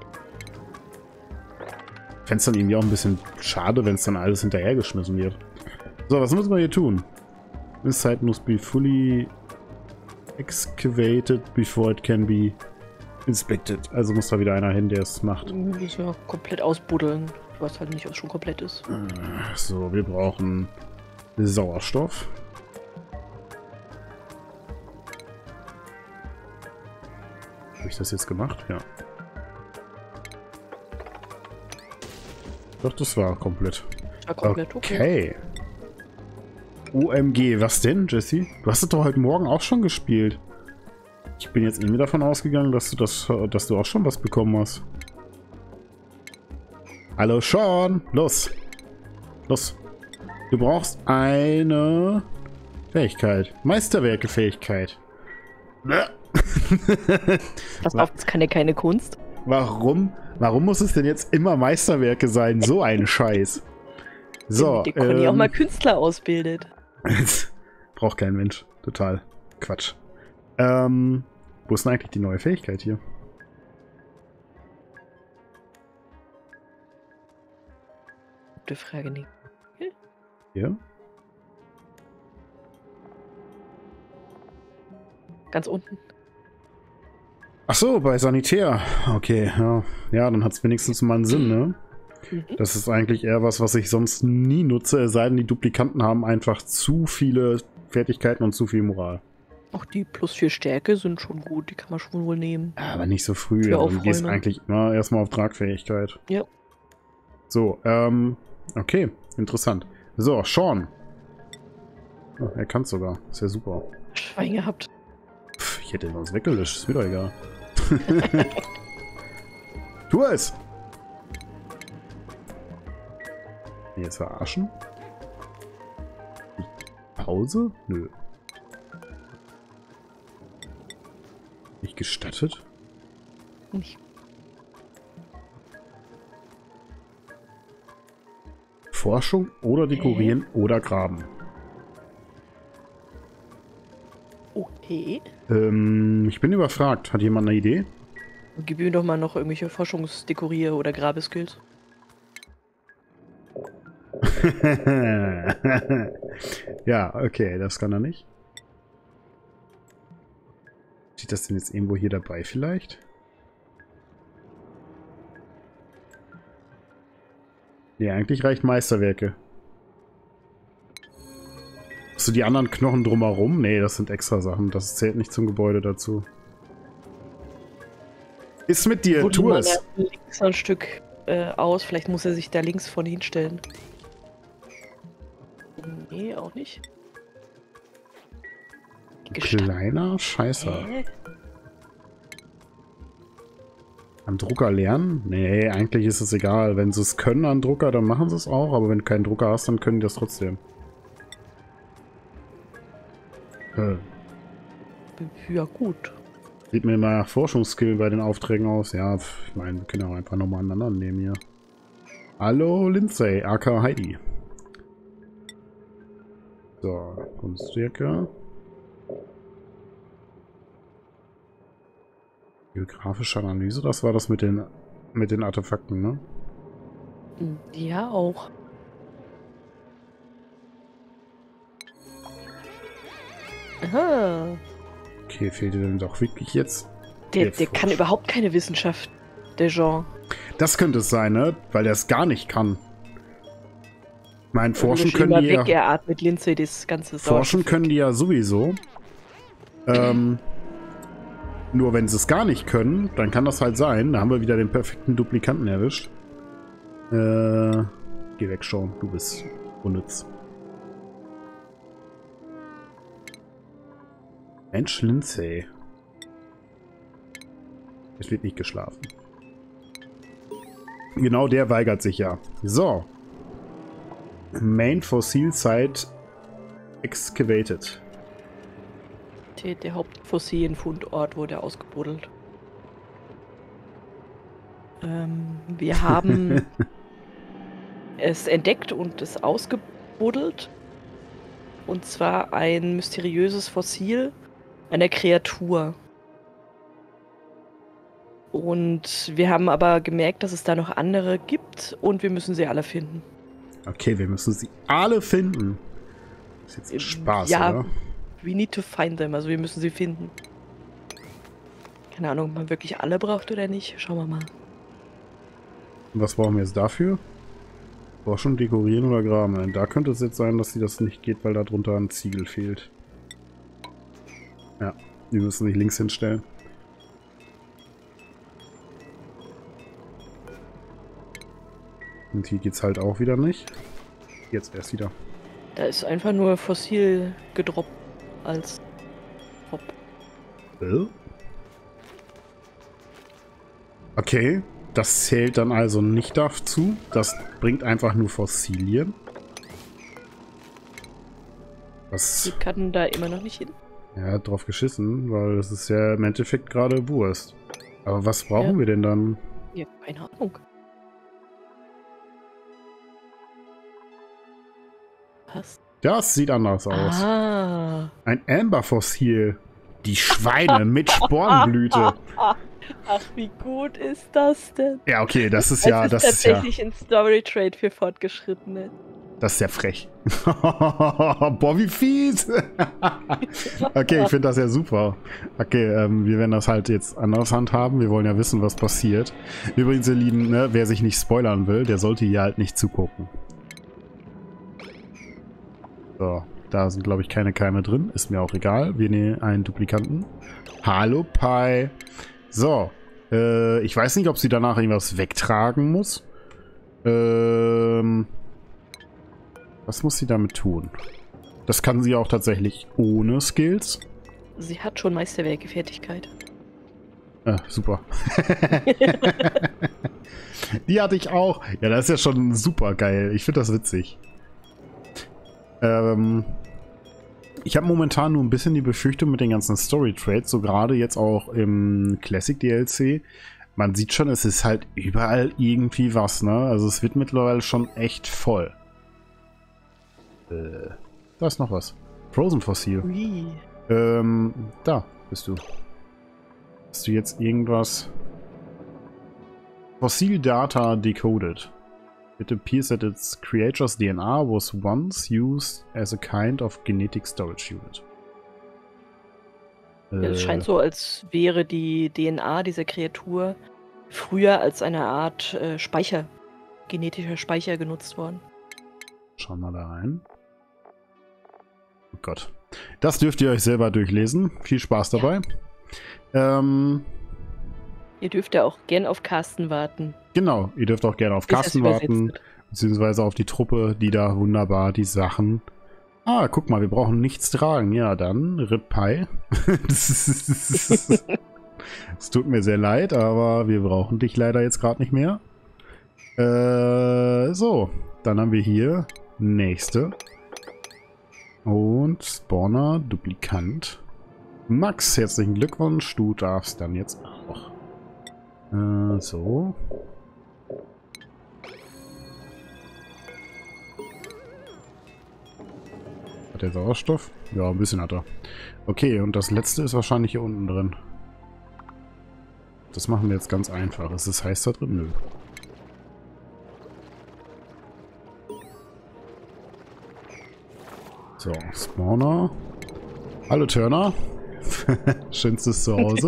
Ich fände es dann irgendwie auch ein bisschen schade, wenn es dann alles hinterhergeschmissen wird. So, was müssen wir hier tun? This site must be fully excavated before it can be inspected. Also muss da wieder einer hin, der es macht. Müssen wir komplett ausbuddeln, was halt nicht schon komplett ist. So, wir brauchen Sauerstoff. Habe ich das jetzt gemacht? Ja. Doch, das war komplett. War komplett okay. Okay. O M G, was denn, Jesse? Du hast es doch heute Morgen auch schon gespielt. Ich bin jetzt irgendwie davon ausgegangen, dass du das, dass du auch schon was bekommen hast. Hallo Sean, los. Los. Du brauchst eine Fähigkeit. Meisterwerke-Fähigkeit. Pass auf, das kann ja keine Kunst. Warum? Warum muss es denn jetzt immer Meisterwerke sein? So ein Scheiß. So. Die Conny ähm, auch mal ähm, Künstler ausbildet. Braucht kein Mensch. Total Quatsch. Ähm, wo ist denn eigentlich die neue Fähigkeit hier? Gute Frage, nicht. Hier? Ganz unten. Ach so, bei Sanitär. Okay, ja. Ja, dann hat es wenigstens mal einen Sinn, ne? Mhm. Das ist eigentlich eher was, was ich sonst nie nutze, es sei denn, die Duplikanten haben einfach zu viele Fertigkeiten und zu viel Moral. Auch die plus vier Stärke sind schon gut, die kann man schon wohl nehmen. Aber nicht so früh. Für Also, du gehst Aufräumen. eigentlich immer erstmal auf Tragfähigkeit. Ja. So, ähm, okay, interessant. So, Sean. Oh, er kann es sogar. Ist ja super. Schwein gehabt. Pff, ich hätte ihn sonst weggelöscht, ist mir doch egal. Tu es! Jetzt verarschen? Pause? Nö. Nicht gestattet? Nicht. Forschung oder dekorieren oder graben. Okay. Ähm, ich bin überfragt. Hat jemand eine Idee? Gib ihm doch mal noch irgendwelche Forschungsdekorier- oder Grabeskills. Ja, okay, das kann er nicht. Steht das denn jetzt irgendwo hier dabei vielleicht? Nee, eigentlich reicht Meisterwerke. Hast du die anderen Knochen drumherum? Nee, das sind extra Sachen. Das zählt nicht zum Gebäude dazu. Ist mit dir, tu es! Links ein Stück äh, aus, vielleicht muss er sich da links vorne hinstellen. Nee, auch nicht. Kleiner Scheißer. Hä? Am Drucker lernen? Nee, eigentlich ist es egal. Wenn sie es können an Drucker, dann machen sie es auch. Aber wenn du keinen Drucker hast, dann können die das trotzdem. Äh. Ja, gut. Sieht mir immer nach Forschungsskill bei den Aufträgen aus. Ja, ich meine, wir können auch einfach nochmal einen anderen nehmen hier. Hallo Lindsay, aka Heidi. So, Kunstwerke. Geografische Analyse, das war das mit den mit den Artefakten, ne? Ja, auch. Aha. Okay, fehlt dir denn doch wirklich jetzt? Der, der kann überhaupt keine Wissenschaft, der Jean. Das könnte es sein, ne? Weil er es gar nicht kann. Mein Forschen Lösch können immer die weg, ja... er atmet Lindsay das ganze Forschen Sauerstoff können weg. die ja sowieso. Ähm... Nur wenn sie es gar nicht können, dann kann das halt sein. Da haben wir wieder den perfekten Duplikanten erwischt. Äh, geh weg, Sean. Du bist unnütz. Mensch, Lindsay. Es wird nicht geschlafen. Genau der weigert sich ja. So. Main Fossil Site excavated. Der, der Hauptfossilienfundort wurde ausgebuddelt. Ähm, wir haben es entdeckt und es ausgebuddelt. Und zwar ein mysteriöses Fossil einer Kreatur. Und wir haben aber gemerkt, dass es da noch andere gibt und wir müssen sie alle finden. Okay, wir müssen sie alle finden. Das ist jetzt ein Spaß, ja, oder? We need to find them, also wir müssen sie finden. Keine Ahnung, ob man wirklich alle braucht oder nicht. Schauen wir mal. Und was brauchen wir jetzt dafür? Forschen, dekorieren oder graben? Da könnte es jetzt sein, dass sie das nicht geht, weil da drunter ein Ziegel fehlt. Ja, die müssen sich links hinstellen. Und hier geht's halt auch wieder nicht. Jetzt erst wieder. Da ist einfach nur Fossil gedroppt als Hop. Äh? Okay, das zählt dann also nicht dazu. Das bringt einfach nur Fossilien. Was? Sie kann da immer noch nicht hin. Er hat drauf geschissen, weil es ist ja im Endeffekt gerade Wurst. Aber was brauchen Ja. wir denn dann? Ja, keine Ahnung. Was? Das sieht anders aus. Ah. Ein Amber-Fossil. Die Schweine mit Spornblüte. Ach, wie gut ist das denn? Ja, okay, das ist ja, es ist das ist ja, tatsächlich ein Story-Trade für Fortgeschrittene. das ist ja frech. Boah, wie fies. Okay, ich finde das ja super. Okay, ähm, wir werden das halt jetzt anders handhaben. Wir wollen ja wissen, was passiert. Übrigens, ihr Lieben, ne, wer sich nicht spoilern will, der sollte hier halt nicht zugucken. So, da sind, glaube ich, keine Keime drin. Ist mir auch egal. Wir nehmen einen Duplikanten. Hallo, Pi. So, äh, ich weiß nicht, ob sie danach irgendwas wegtragen muss. Ähm, was muss sie damit tun? Das kann sie auch tatsächlich ohne Skills. Sie hat schon Meisterwerke-Fertigkeit. Ah, super. Die hatte ich auch. Ja, das ist ja schon super geil. Ich finde das witzig. Ähm, ich habe momentan nur ein bisschen die Befürchtung mit den ganzen Story-Trades, so gerade jetzt auch im Classic-D L C. Man sieht schon, es ist halt überall irgendwie was, ne? Also es wird mittlerweile schon echt voll. Äh, da ist noch was. Frozen Fossil. Ui. Ähm, da bist du. Hast du jetzt irgendwas? Fossil Data decoded. It appears that its creature's D N A was once used as a kind of genetic storage unit. Ja, es Äh, scheint so, als wäre die D N A dieser Kreatur früher als eine Art äh, Speicher, genetischer Speicher genutzt worden. Schauen wir da rein. Oh Gott. Das dürft ihr euch selber durchlesen. Viel Spaß dabei. Ja. Ähm, Ihr dürft ja auch gern auf Carsten warten. genau, ihr dürft auch gerne auf Bis er's Carsten übersetzt warten. wird. Beziehungsweise auf die Truppe, die da wunderbar die Sachen... Ah, guck mal, wir brauchen nichts tragen. Ja, dann Rip Pie. Es tut mir sehr leid, aber wir brauchen dich leider jetzt gerade nicht mehr. Äh, so, dann haben wir hier nächste. Und Spawner, Duplikant. Max, herzlichen Glückwunsch. Du darfst dann jetzt auch. Äh, so. Hat der Sauerstoff? Ja, ein bisschen hat er. Okay, und das letzte ist wahrscheinlich hier unten drin. Das machen wir jetzt ganz einfach. Ist es heiß da drin? Nö. So, Spawner. Hallo Turner. Schönstes Zuhause.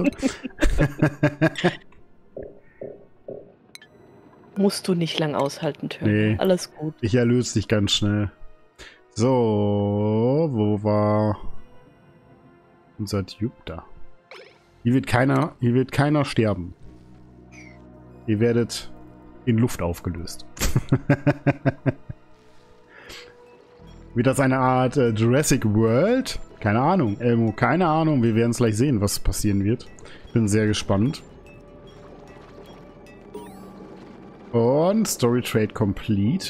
Musst du nicht lang aushalten, Turner. Nee. Alles gut. Ich erlöse dich ganz schnell. So, wo war unser Duke da? Hier wird keiner, hier wird keiner sterben. Ihr werdet in Luft aufgelöst. Wird das eine Art äh, Jurassic World? Keine Ahnung, Elmo, keine Ahnung. Wir werden es gleich sehen, was passieren wird. Bin sehr gespannt. Und Story Trade complete.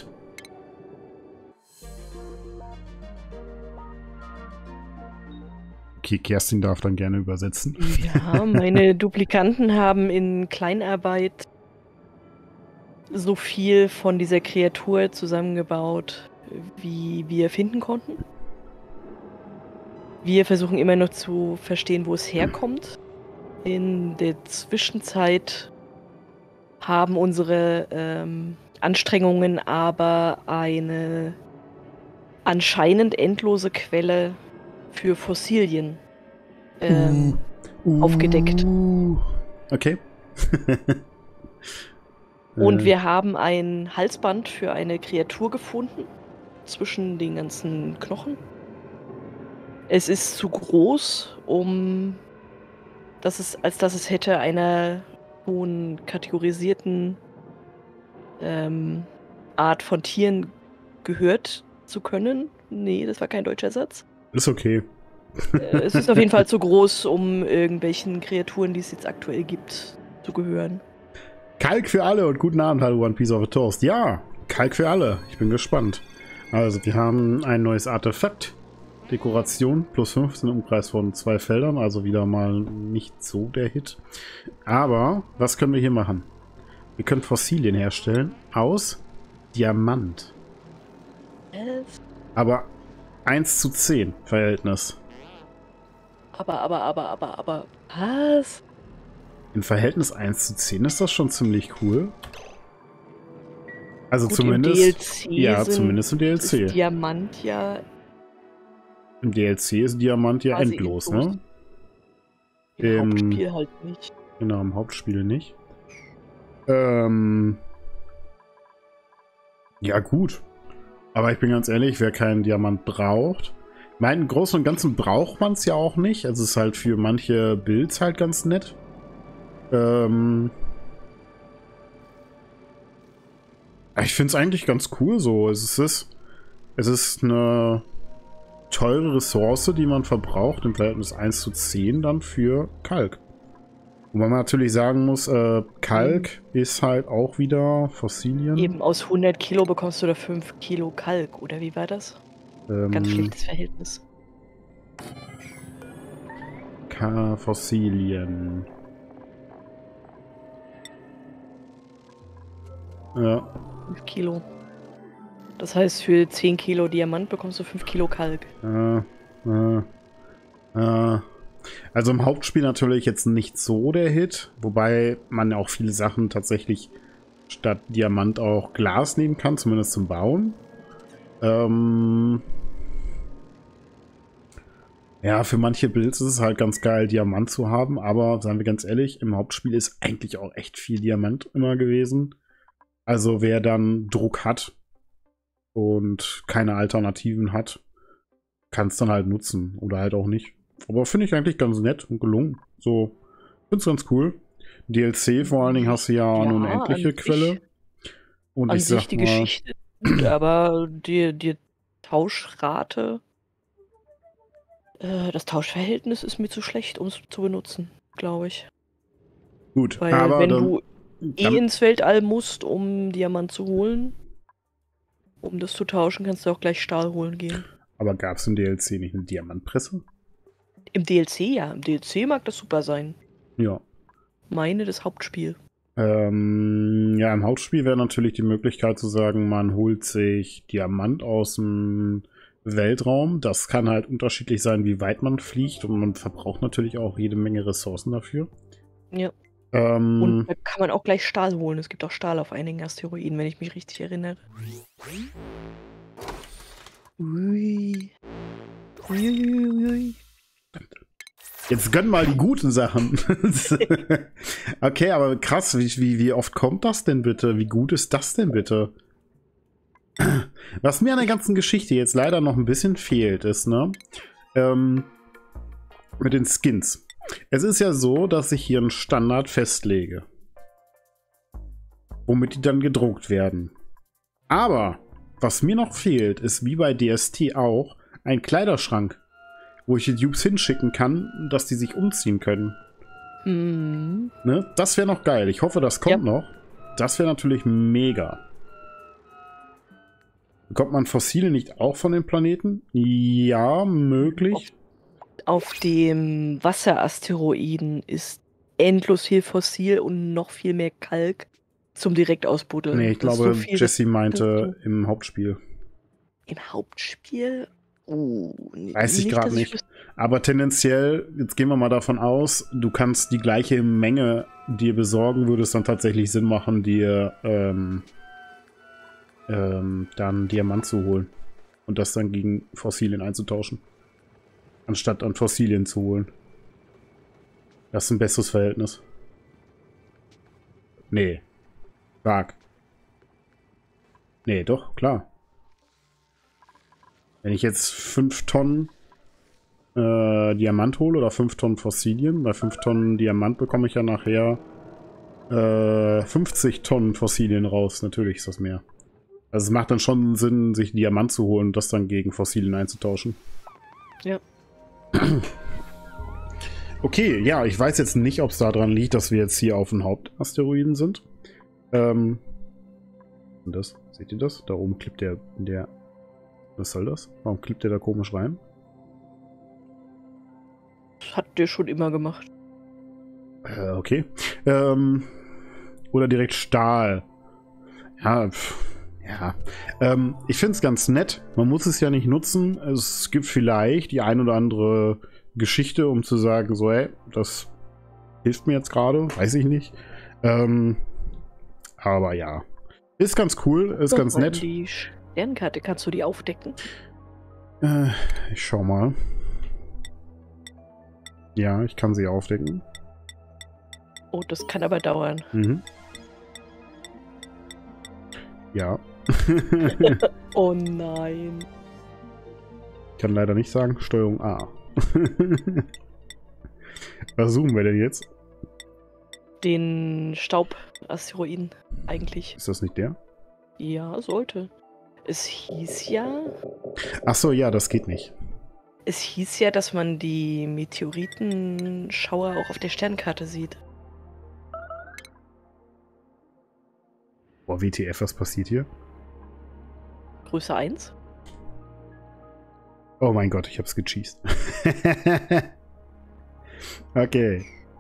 Okay, Kerstin darf dann gerne übersetzen. Ja, meine Duplikanten haben in Kleinarbeit so viel von dieser Kreatur zusammengebaut, wie wir finden konnten. Wir versuchen immer noch zu verstehen, wo es herkommt. In der Zwischenzeit haben unsere ähm, Anstrengungen aber eine anscheinend endlose Quelle für Fossilien ähm, uh, aufgedeckt. Uh, okay. Und wir haben ein Halsband für eine Kreatur gefunden, zwischen den ganzen Knochen. Es ist zu groß, um dass es, als dass es hätte einer hohen kategorisierten ähm, Art von Tieren gehört zu können. Nee, das war kein deutscher Satz. Ist okay. Äh, es ist auf jeden Fall zu groß, um irgendwelchen Kreaturen, die es jetzt aktuell gibt, zu gehören. Kalk für alle und guten Abend, hallo One Piece of a Toast. Ja, Kalk für alle. Ich bin gespannt. Also, wir haben ein neues Artefakt. Dekoration plus fünfzehn im Umkreis von zwei Feldern. Also wieder mal nicht so der Hit. Aber, was können wir hier machen? Wir können Fossilien herstellen aus Diamant. Es Aber eins zu zehn Verhältnis. Aber, aber, aber, aber, aber, was? Im Verhältnis eins zu zehn ist das schon ziemlich cool. Also Gut, zumindest. Im D L C ja, sind, zumindest im D L C. ist Diamant ja. Im D L C ist Diamant ja quasi endlos, endlos. ne? Im Im- Hauptspiel halt nicht. Genau, im Hauptspiel nicht. Ähm. Ja, gut. Aber ich bin ganz ehrlich, wer keinen Diamant braucht. Ich meine, im Großen und Ganzen braucht man es ja auch nicht. Also es ist halt für manche Builds halt ganz nett. Ähm. Ich finde es eigentlich ganz cool so. Es ist, es ist eine teure Ressource, die man verbraucht im Verhältnis eins zu zehn dann für Kalk. Wobei man natürlich sagen muss, äh, Kalk mhm. ist halt auch wieder Fossilien. Eben aus hundert Kilo bekommst du da fünf Kilo Kalk, oder wie war das? Ähm, Ganz schlechtes Verhältnis. K Fossilien. Ja. fünf Kilo. Das heißt, für zehn Kilo Diamant bekommst du fünf Kilo Kalk. Äh, äh, äh. Also im Hauptspiel natürlich jetzt nicht so der Hit, wobei man auch viele Sachen tatsächlich statt Diamant auch Glas nehmen kann, zumindest zum Bauen. Ähm ja, für manche Builds ist es halt ganz geil, Diamant zu haben, aber seien wir ganz ehrlich, im Hauptspiel ist eigentlich auch echt viel Diamant immer gewesen. Also wer dann Druck hat und keine Alternativen hat, kann es dann halt nutzen oder halt auch nicht. Aber finde ich eigentlich ganz nett und gelungen. So, finde es ganz cool. D L C vor allen Dingen hast du ja, Ja, eine unendliche an Quelle. sich- Und An ich sich sag die mal, Geschichte ist gut, aber die, die Tauschrate, äh, das Tauschverhältnis ist mir zu schlecht, um es zu benutzen, glaube ich. Gut, Weil aber wenn dann, du eh dann, ins Weltall musst, um Diamant zu holen, um das zu tauschen, kannst du auch gleich Stahl holen gehen. aber gab es im D L C nicht eine Diamantpresse? Im D L C, ja. Im D L C mag das super sein. Ja. Meine, das Hauptspiel. Ähm, ja, im Hauptspiel wäre natürlich die Möglichkeit zu sagen, man holt sich Diamant aus dem Weltraum. Das kann halt unterschiedlich sein, wie weit man fliegt, und man verbraucht natürlich auch jede Menge Ressourcen dafür. Ja. Ähm, Und da kann man auch gleich Stahl holen. Es gibt auch Stahl auf einigen Asteroiden, wenn ich mich richtig erinnere. Ui. Ui, ui, ui. Jetzt gönn mal die guten Sachen. Okay, aber krass, wie, wie, wie oft kommt das denn bitte? Wie gut ist das denn bitte? Was mir an der ganzen Geschichte jetzt leider noch ein bisschen fehlt, ist, ne? Ähm, mit den Skins. Es ist ja so, dass ich hier einen Standard festlege, womit die dann gedruckt werden. Aber was mir noch fehlt, ist wie bei D S T auch ein Kleiderschrank, wo ich die Dupes hinschicken kann, dass die sich umziehen können. Hm. Ne? Das wäre noch geil. Ich hoffe, das kommt Ja. noch. Das wäre natürlich mega. Bekommt man Fossile nicht auch von den Planeten? Ja, möglich. Auf dem Wasserasteroiden ist endlos viel Fossil und noch viel mehr Kalk zum Direktausbuddeln. Nee, ich Das ist glaube, so viel, Jesse das- meinte das- im Hauptspiel. Im Hauptspiel? Oh, Weiß ich gerade dass nicht. wüsste- Aber tendenziell, jetzt gehen wir mal davon aus, du kannst die gleiche Menge dir besorgen, würde es dann tatsächlich Sinn machen, dir ähm, ähm, dann Diamant zu holen. Und das dann gegen Fossilien einzutauschen. Anstatt an Fossilien zu holen. Das ist ein besseres Verhältnis. Nee. Sag. Nee, doch, klar. Wenn ich jetzt fünf Tonnen äh, Diamant hole oder fünf Tonnen Fossilien, bei fünf Tonnen Diamant bekomme ich ja nachher äh, fünfzig Tonnen Fossilien raus. Natürlich ist das mehr. Also es macht dann schon Sinn, sich Diamant zu holen und das dann gegen Fossilien einzutauschen. Ja. Okay, ja, ich weiß jetzt nicht, ob es daran liegt, dass wir jetzt hier auf den Hauptasteroiden sind. Ähm, und das, seht ihr das? Da oben klippt der, der, was soll das? Warum klippt der da komisch rein? Das hat der schon immer gemacht. Äh, okay. Ähm, oder direkt Stahl. Ja, pff, ja. Ähm, ich finde es ganz nett. Man muss es ja nicht nutzen. Es gibt vielleicht die ein oder andere Geschichte, um zu sagen, so, hey, das hilft mir jetzt gerade. Weiß ich nicht. Ähm, aber ja. Ist ganz cool, ist Doch, ganz weil nett. Die Sternkarte, kannst du die aufdecken? Äh, ich schau mal. Ja, ich kann sie aufdecken. Oh, das kann aber dauern. Mhm. Ja. Oh nein. Ich kann leider nicht sagen, Steuerung A. Was suchen wir denn jetzt? Den Staubasteroiden eigentlich. Ist das nicht der? Ja, sollte. Es hieß ja, Ach so, ja, das geht nicht. es hieß ja, dass man die Meteoritenschauer auch auf der Sternkarte sieht. Boah, W T F, was passiert hier? Größe eins. Oh mein Gott, ich hab's gecheased. Okay.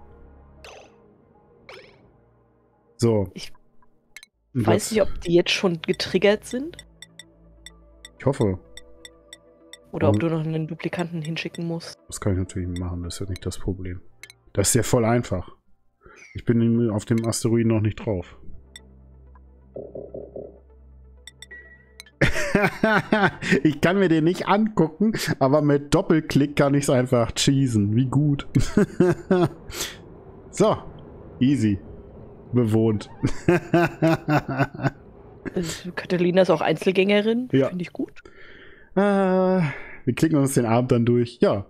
So. Ich Und weiß was- nicht, ob die jetzt schon getriggert sind Ich hoffe. oder ob Und- du noch einen Duplikanten hinschicken musst. Das kann ich natürlich machen, das ist ja nicht das Problem. Das ist ja voll einfach. Ich bin auf dem Asteroiden noch nicht drauf. Ich kann mir den nicht angucken, aber mit Doppelklick kann ich es einfach cheesen. Wie gut. So, easy. Bewohnt. Also, Catalina ist auch Einzelgängerin. Ja. Finde ich gut. äh, wir klicken uns den Abend dann durch. Ja.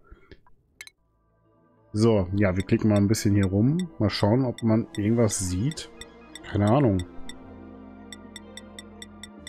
So, ja, wir klicken mal ein bisschen hier rum. Mal schauen, ob man irgendwas sieht. Keine Ahnung.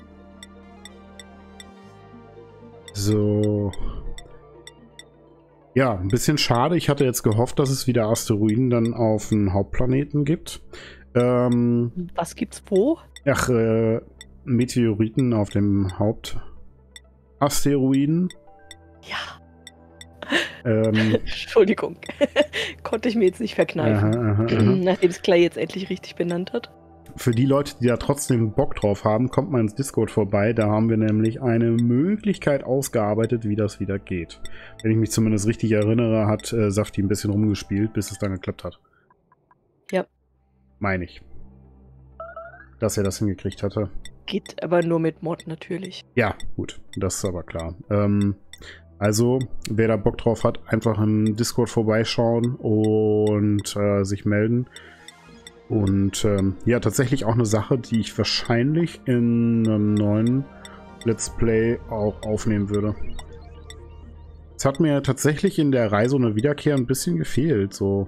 So. Ja, ein bisschen schade. Ich hatte jetzt gehofft, dass es wieder Asteroiden dann auf den Hauptplaneten gibt. Ähm, Was gibt's wo? ach, äh, Meteoriten auf dem Hauptasteroiden. Ja. Ähm, Entschuldigung. Konnte ich mir jetzt nicht verkneifen. aha, aha, aha. Nachdem es Clay jetzt endlich richtig benannt hat. Für die Leute, die da trotzdem Bock drauf haben, kommt mal ins Discord vorbei. Da haben wir nämlich eine Möglichkeit ausgearbeitet, wie das wieder geht. Wenn ich mich zumindest richtig erinnere, hat äh, Safti ein bisschen rumgespielt, bis es dann geklappt hat. Ja. Meine ich. Dass er das hingekriegt hatte. Geht aber nur mit Mod natürlich. Ja, gut. Das ist aber klar. Ähm, also, wer da Bock drauf hat, einfach im Discord vorbeischauen und äh, sich melden. Und ähm, ja, tatsächlich auch eine Sache, die ich wahrscheinlich in einem neuen Let's Play auch aufnehmen würde. Es hat mir tatsächlich in der Reise ohne Wiederkehr ein bisschen gefehlt, so.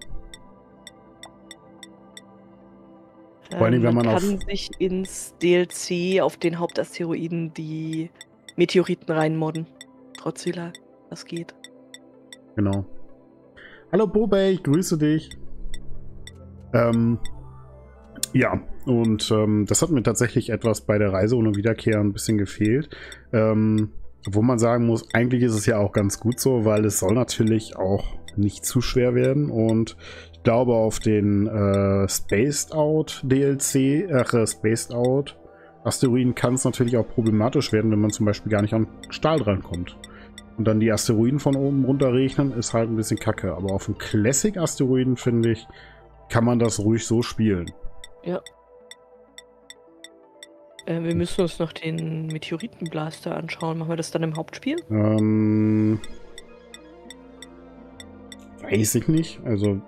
Vor allem, Ähm, wenn man, man kann auf- sich ins D L C auf den Hauptasteroiden die Meteoriten reinmodden. Trotzdem, das geht. Genau. Hallo Bobey, ich grüße dich. Ähm, ja, und ähm, das hat mir tatsächlich etwas bei der Reise ohne Wiederkehr ein bisschen gefehlt. Ähm, wo man sagen muss, eigentlich ist es ja auch ganz gut so, weil es soll natürlich auch nicht zu schwer werden. Und ich glaube, auf den äh, Spaced Out D L C, ach, äh, Spaced Out Asteroiden kann es natürlich auch problematisch werden, wenn man zum Beispiel gar nicht an Stahl drankommt. Und dann die Asteroiden von oben runter regnen, ist halt ein bisschen kacke. Aber auf dem Classic-Asteroiden, finde ich, kann man das ruhig so spielen. Ja. Äh, wir müssen uns noch den Meteoritenblaster anschauen. Machen wir das dann im Hauptspiel? Ähm, weiß ich nicht. Also,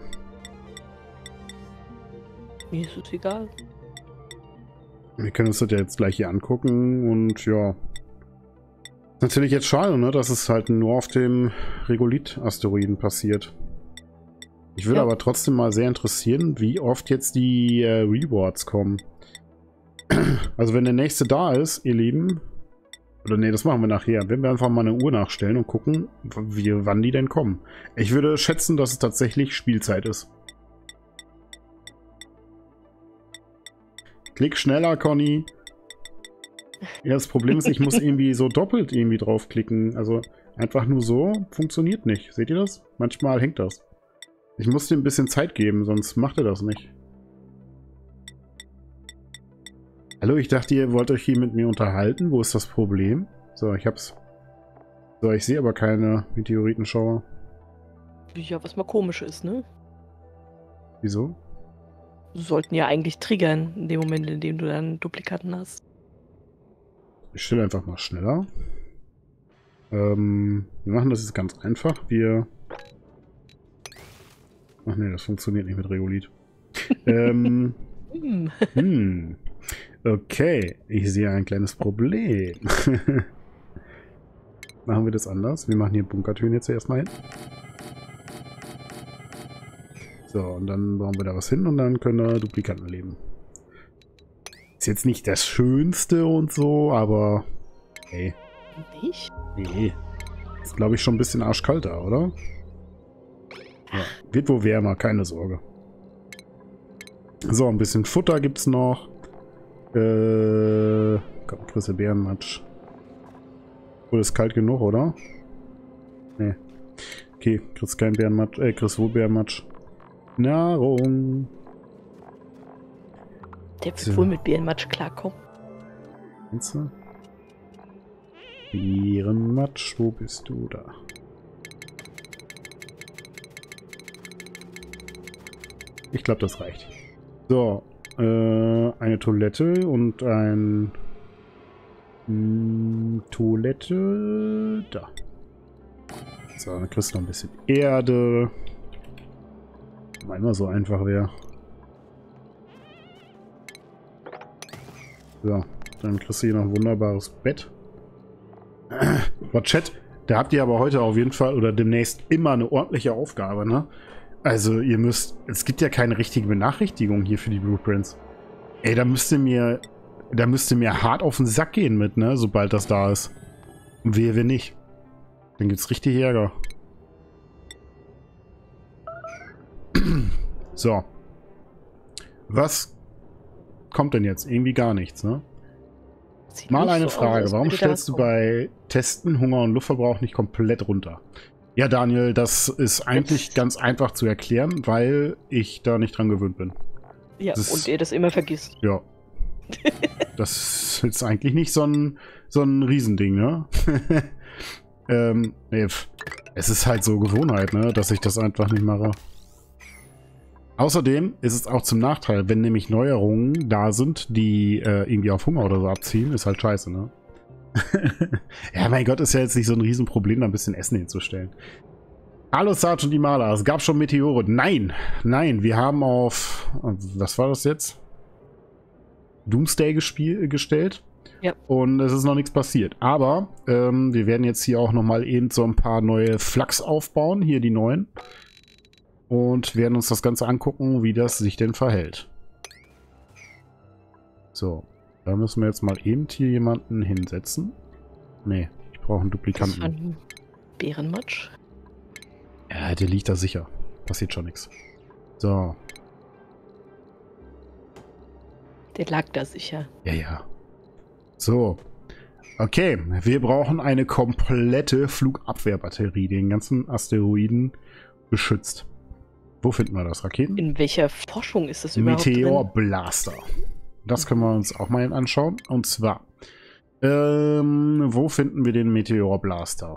Mir ist es egal. wir können uns das ja jetzt gleich hier angucken und ja. Natürlich jetzt schade, ne, dass es halt nur auf dem Regolith-Asteroiden passiert. Ich würde Ja. aber trotzdem mal sehr interessieren, wie oft jetzt die äh, Rewards kommen. Also wenn der nächste da ist, ihr Lieben, oder nee, das machen wir nachher, wenn wir einfach mal eine Uhr nachstellen und gucken, wie, wann die denn kommen. Ich würde schätzen, dass es tatsächlich Spielzeit ist. Klick schneller, Conny. Ja, das Problem ist, ich muss irgendwie so doppelt irgendwie draufklicken. Also einfach nur so funktioniert nicht. Seht ihr das? Manchmal hängt das. Ich muss dir ein bisschen Zeit geben, sonst macht er das nicht. Hallo, ich dachte, ihr wollt euch hier mit mir unterhalten. Wo ist das Problem? So, ich hab's. So, ich sehe aber keine Meteoritenschauer. Ja, was mal komisch ist, ne? Wieso? Sollten ja eigentlich triggern, in dem Moment, in dem du dann Duplikaten hast. Ich stelle einfach mal schneller. Ähm, wir machen das jetzt ganz einfach. Wir... Ach nee, das funktioniert nicht mit Regolith. ähm, Hm. hm. Okay, ich sehe ein kleines Problem. Machen wir das anders? Wir machen hier Bunkertüren jetzt erstmal hin. So, und dann bauen wir da was hin und dann können da Duplikanten leben. Ist jetzt nicht das Schönste und so, aber... Hey. Nicht? Nee. Ist, glaube ich, schon ein bisschen arschkalt da, oder? Ja. Wird wohl wärmer, keine Sorge. So, ein bisschen Futter gibt's noch. Äh... Komm, Grüße Bärenmatsch. Wohl ist kalt genug, oder? Nee. Okay, kriegst kein Bärenmatsch. Äh, kriegst wohl Bärenmatsch. Nahrung. Der wird So. wohl mit Bärenmatsch klarkommen. Meinst du? Bärenmatsch, wo bist du da? Ich glaube, das reicht. So, äh, eine Toilette und ein... Mh, Toilette... Da. So, dann kriegst du noch ein bisschen Erde. Wenn immer so einfach wäre. So, dann kriegst du hier noch ein wunderbares Bett. Aber Chat, da habt ihr aber heute auf jeden Fall oder demnächst immer eine ordentliche Aufgabe, ne? Also ihr müsst, es gibt ja keine richtige Benachrichtigung hier für die Blueprints. Ey, da müsst ihr mir, da müsst ihr mir hart auf den Sack gehen mit, ne? Sobald das da ist. Und wehe, wenn nicht. Dann gibt's richtig Ärger. So. Was kommt denn jetzt? Irgendwie gar nichts, ne? Sieht Mal nicht eine so Frage. aus, als Warum würde da stellst was du kommen. bei Testen Hunger und Luftverbrauch nicht komplett runter? Ja, Daniel, das ist eigentlich Jetzt- ganz einfach zu erklären, weil ich da nicht dran gewöhnt bin. Ja, Das- und ihr das immer vergisst. Ja. Das ist jetzt eigentlich nicht so ein, so ein Riesending, ne? ähm, nee, pf. Es ist halt so Gewohnheit, ne, dass ich das einfach nicht mache. Außerdem ist es auch zum Nachteil, wenn nämlich Neuerungen da sind, die äh, irgendwie auf Hunger oder so abziehen, ist halt scheiße, ne? Ja, mein Gott, ist ja jetzt nicht so ein Riesenproblem, da ein bisschen Essen hinzustellen. Hallo Sergeant Imala, es gab schon Meteore. Nein, nein, wir haben auf, was war das jetzt? Doomsday gespiel, gestellt. Ja. Und es ist noch nichts passiert. Aber ähm, wir werden jetzt hier auch nochmal eben so ein paar neue Flaks aufbauen, hier die neuen. Und werden uns das Ganze angucken, wie das sich denn verhält. So, da müssen wir jetzt mal eben hier jemanden hinsetzen. Nee, ich brauche einen Das Duplikanten. war ein Bärenmatsch. Ja, der liegt da sicher. Passiert schon nichts. So, Der lag da sicher. ja, ja. So. Okay, wir brauchen eine komplette Flugabwehrbatterie, die den ganzen Asteroiden beschützt. Wo finden wir das? Raketen? In welcher Forschung ist das überhaupt Meteor drin? Blaster. Das können wir uns auch mal anschauen. Und zwar, ähm, wo finden wir den Meteor Blaster?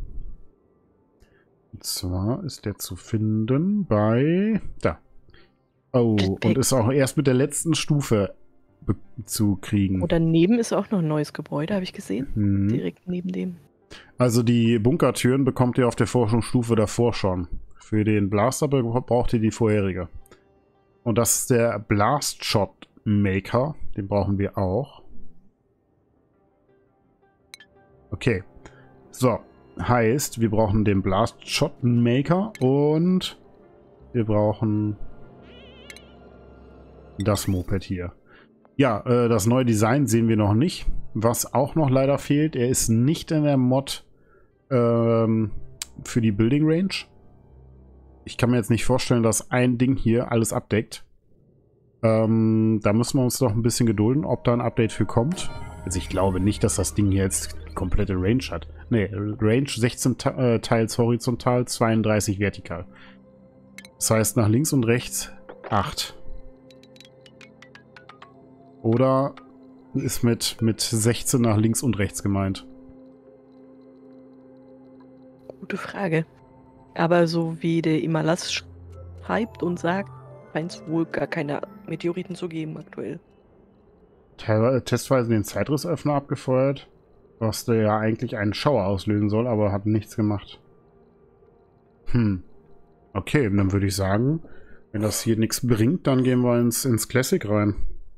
Und zwar ist der zu finden bei, da. Oh, Jetpack. und ist auch erst mit der letzten Stufe be- zu kriegen. Und daneben ist auch noch ein neues Gebäude, habe ich gesehen. Mhm. Direkt neben dem. Also die Bunkertüren bekommt ihr auf der Forschungsstufe davor schon. Für den Blaster be- braucht ihr die vorherige. Und das ist der Blast Shot Maker. Den brauchen wir auch. Okay. So. Heißt, wir brauchen den Blast Shot Maker und wir brauchen das Moped hier. Ja, äh, das neue Design sehen wir noch nicht. Was auch noch leider fehlt, er ist nicht in der Mod ähm, für die Building Range. Ich kann mir jetzt nicht vorstellen, dass ein Ding hier alles abdeckt. Ähm, da müssen wir uns noch ein bisschen gedulden, ob da ein Update für kommt. Also ich glaube nicht, dass das Ding hier jetzt die komplette Range hat. Ne, Range sechzehn äh, teils horizontal, zweiunddreißig vertikal. Das heißt nach links und rechts acht. Oder ist mit, mit sechzehn nach links und rechts gemeint? Gute Frage. Aber so wie der Imalas schreibt und sagt, scheint es wohl gar keine Meteoriten zu geben aktuell. Teilweise testweise den Zeitrissöffner abgefeuert, was der ja eigentlich einen Schauer auslösen soll, aber hat nichts gemacht. Hm. Okay, dann würde ich sagen, wenn das hier nichts bringt, dann gehen wir ins, ins Classic rein.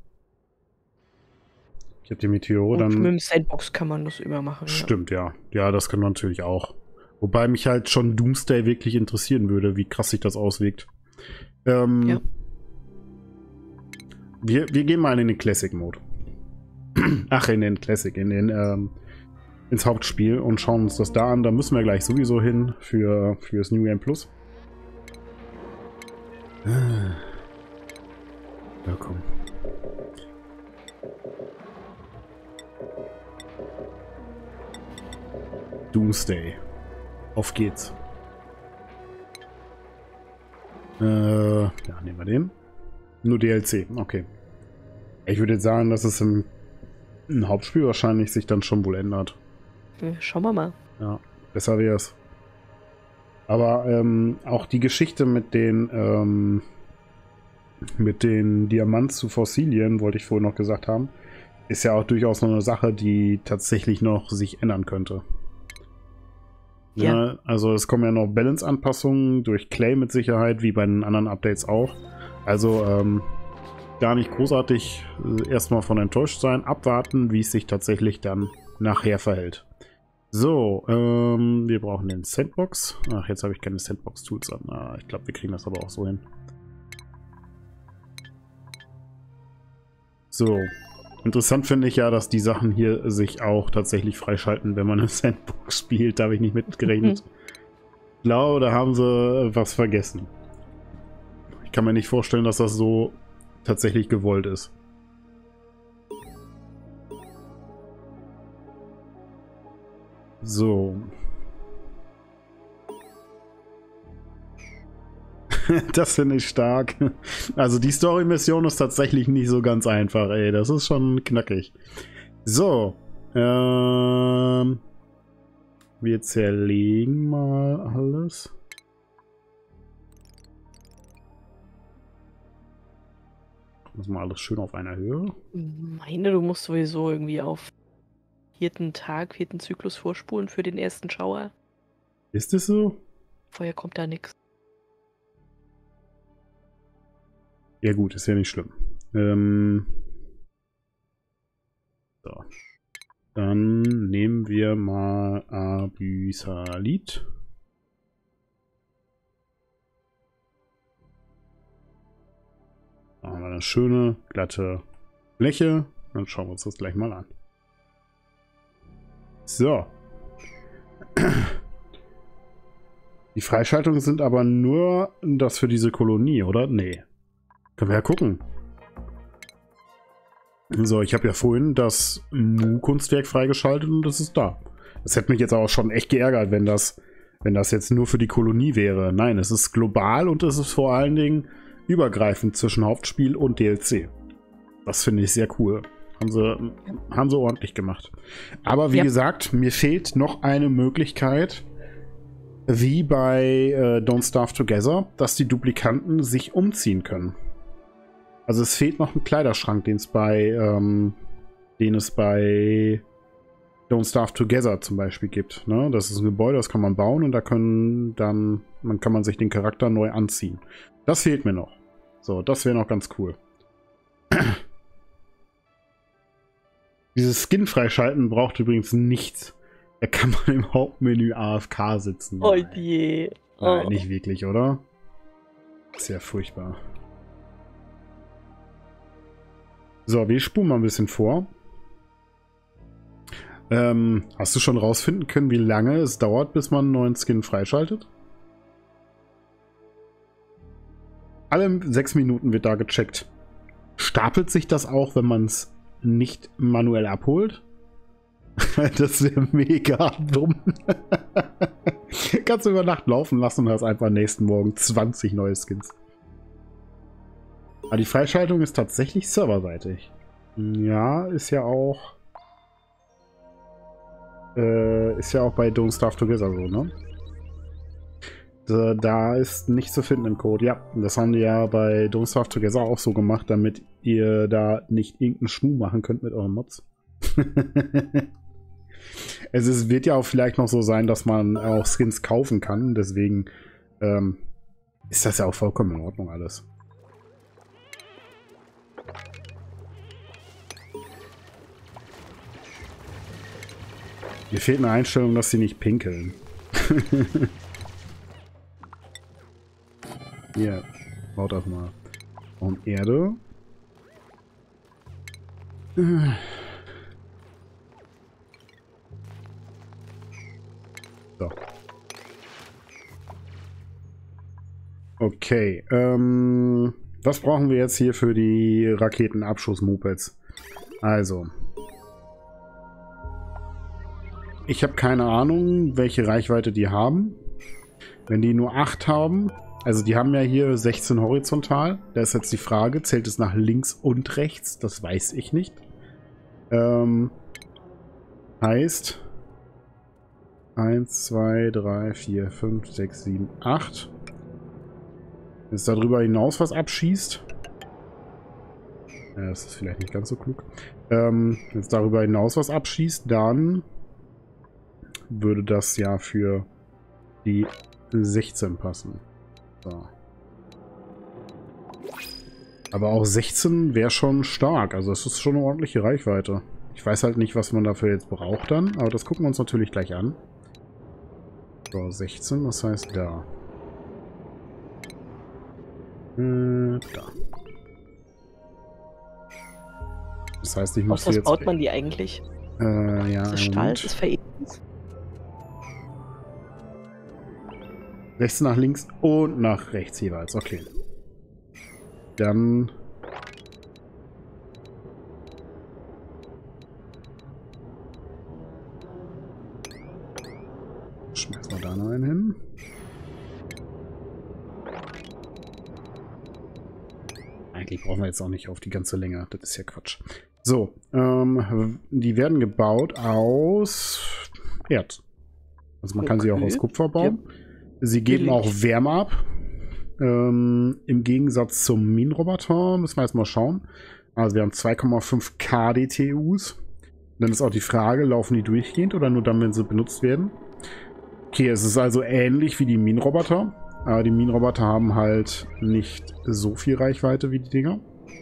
Ich habe die Meteore Und dann... mit dem Sandbox kann man das immer machen. Stimmt, ja. Ja, das können wir natürlich auch. Wobei mich halt schon Doomsday wirklich interessieren würde, wie krass sich das auswirkt. Ähm, Ja. wir, wir gehen mal in den Classic-Mode. Ach, in den Classic, in den, ähm, ins Hauptspiel und schauen uns das da an. Da müssen wir gleich sowieso hin für fürs New Game Plus. Ja, komm. Doomsday. Auf geht's. Äh, ja, nehmen wir den. Nur D L C, okay. Ich würde jetzt sagen, dass es im, im Hauptspiel wahrscheinlich sich dann schon wohl ändert. Ja. Schauen wir mal. Ja, besser wäre es. Aber ähm, auch die Geschichte mit den ähm, mit den Diamant zu Fossilien, wollte ich vorhin noch gesagt haben, ist ja auch durchaus noch eine Sache, die tatsächlich noch sich ändern könnte. Ja, Ja. also es kommen ja noch Balance-Anpassungen durch Clay mit Sicherheit, wie bei den anderen Updates auch. Also ähm, gar nicht großartig äh, erstmal von enttäuscht sein, abwarten, wie es sich tatsächlich dann nachher verhält. So, ähm, wir brauchen den Sandbox. Ach, jetzt habe ich keine Sandbox-Tools an. Ah, ich glaube, wir kriegen das aber auch so hin. So. Interessant finde ich ja, dass die Sachen hier sich auch tatsächlich freischalten, wenn man im Sandbox spielt. Da habe ich nicht mitgerechnet. Ich glaube, da haben sie was vergessen. Ich kann mir nicht vorstellen, dass das so tatsächlich gewollt ist. So. Das finde ich stark. Also die Story-Mission ist tatsächlich nicht so ganz einfach, ey. Das ist schon knackig. So. Ähm, wir zerlegen mal alles. Das mal alles schön auf einer Höhe. Ich meine, du musst sowieso irgendwie auf vierten Tag, vierten Zyklus vorspulen für den ersten Schauer. Ist es so? Vorher kommt da nichts. Ja gut, ist ja nicht schlimm. Ähm so. Dann nehmen wir mal Abysalit. Da haben wir eine schöne, glatte Fläche. Dann schauen wir uns das gleich mal an. So. Die Freischaltungen sind aber nur das für diese Kolonie, oder? Nee. Können wir ja gucken. So, ich habe ja vorhin das Mu-Kunstwerk freigeschaltet und das ist da. Das hätte mich jetzt auch schon echt geärgert, wenn das, wenn das jetzt nur für die Kolonie wäre. Nein, es ist global und es ist vor allen Dingen übergreifend zwischen Hauptspiel und D L C. Das finde ich sehr cool. Haben sie, haben sie ordentlich gemacht. Aber wie ja. gesagt, mir fehlt noch eine Möglichkeit, wie bei äh, Don't Starve Together, dass die Duplikanten sich umziehen können. Also es fehlt noch ein Kleiderschrank, den es bei, ähm, den es bei Don't Starve Together zum Beispiel gibt. Ne? Das ist ein Gebäude, das kann man bauen und da können dann, man kann man sich den Charakter neu anziehen. Das fehlt mir noch. So, das wäre noch ganz cool. Dieses Skin freischalten braucht übrigens nichts. Da kann man im Hauptmenü A F K sitzen. Oh je. Oh. Nein, nicht wirklich, oder? Sehr furchtbar. So, wir spulen mal ein bisschen vor. Ähm, hast du schon rausfinden können, wie lange es dauert, bis man einen neuen Skin freischaltet? Alle sechs Minuten wird da gecheckt. Stapelt sich das auch, wenn man es nicht manuell abholt? Das wäre mega dumm. Kannst du über Nacht laufen lassen und hast einfach nächsten Morgen zwanzig neue Skins. Aber die Freischaltung ist tatsächlich serverseitig. Ja, ist ja auch äh, ist ja auch bei Don't Starve Together so, ne? Da, da ist nichts zu finden im Code. Ja, das haben die ja bei Don't Starve Together auch so gemacht, damit ihr da nicht irgendeinen Schmuh machen könnt mit euren Mods. Es ist, wird ja auch vielleicht noch so sein, dass man auch Skins kaufen kann. Deswegen ähm, ist das ja auch vollkommen in Ordnung alles. Mir fehlt eine Einstellung, dass sie nicht pinkeln. Hier, baut das mal. Und Erde. So. Okay, ähm, was brauchen wir jetzt hier für die Raketenabschuss-Mopeds? Also, ich habe keine Ahnung, welche Reichweite die haben. Wenn die nur acht haben, also die haben ja hier sechzehn horizontal, da ist jetzt die Frage, zählt es nach links und rechts? Das weiß ich nicht. Ähm, heißt eins, zwei, drei, vier, fünf, sechs, sieben, acht. Wenn es darüber hinaus was abschießt. Ja, das ist vielleicht nicht ganz so klug. Ähm, wenn es darüber hinaus was abschießt, dann würde das ja für die sechzehn passen. So. Aber auch sechzehn wäre schon stark. Also es ist schon eine ordentliche Reichweite. Ich weiß halt nicht, was man dafür jetzt braucht dann. Aber das gucken wir uns natürlich gleich an. So, sechzehn, das heißt da. Äh, da. Das heißt, ich muss jetzt... jetzt... Was baut man die eigentlich? Äh, ja, ist das Stahl? Ist das veredelt? Rechts nach links und nach rechts jeweils. Okay. Dann... Schmeißen wir da noch einen hin. Eigentlich brauchen wir jetzt auch nicht auf die ganze Länge. Das ist ja Quatsch. So, ähm, die werden gebaut aus Erz. Also man kann okay. sie auch aus Kupfer bauen. Ja. Sie geben auch Wärme ab. Ähm, Im Gegensatz zum Minenroboter müssen wir jetzt mal schauen. Also wir haben zwei Komma fünf K D T Us. Dann ist auch die Frage, laufen die durchgehend oder nur dann, wenn sie benutzt werden? Okay, es ist also ähnlich wie die Minenroboter. Aber die Minenroboter haben halt nicht so viel Reichweite wie die Dinger.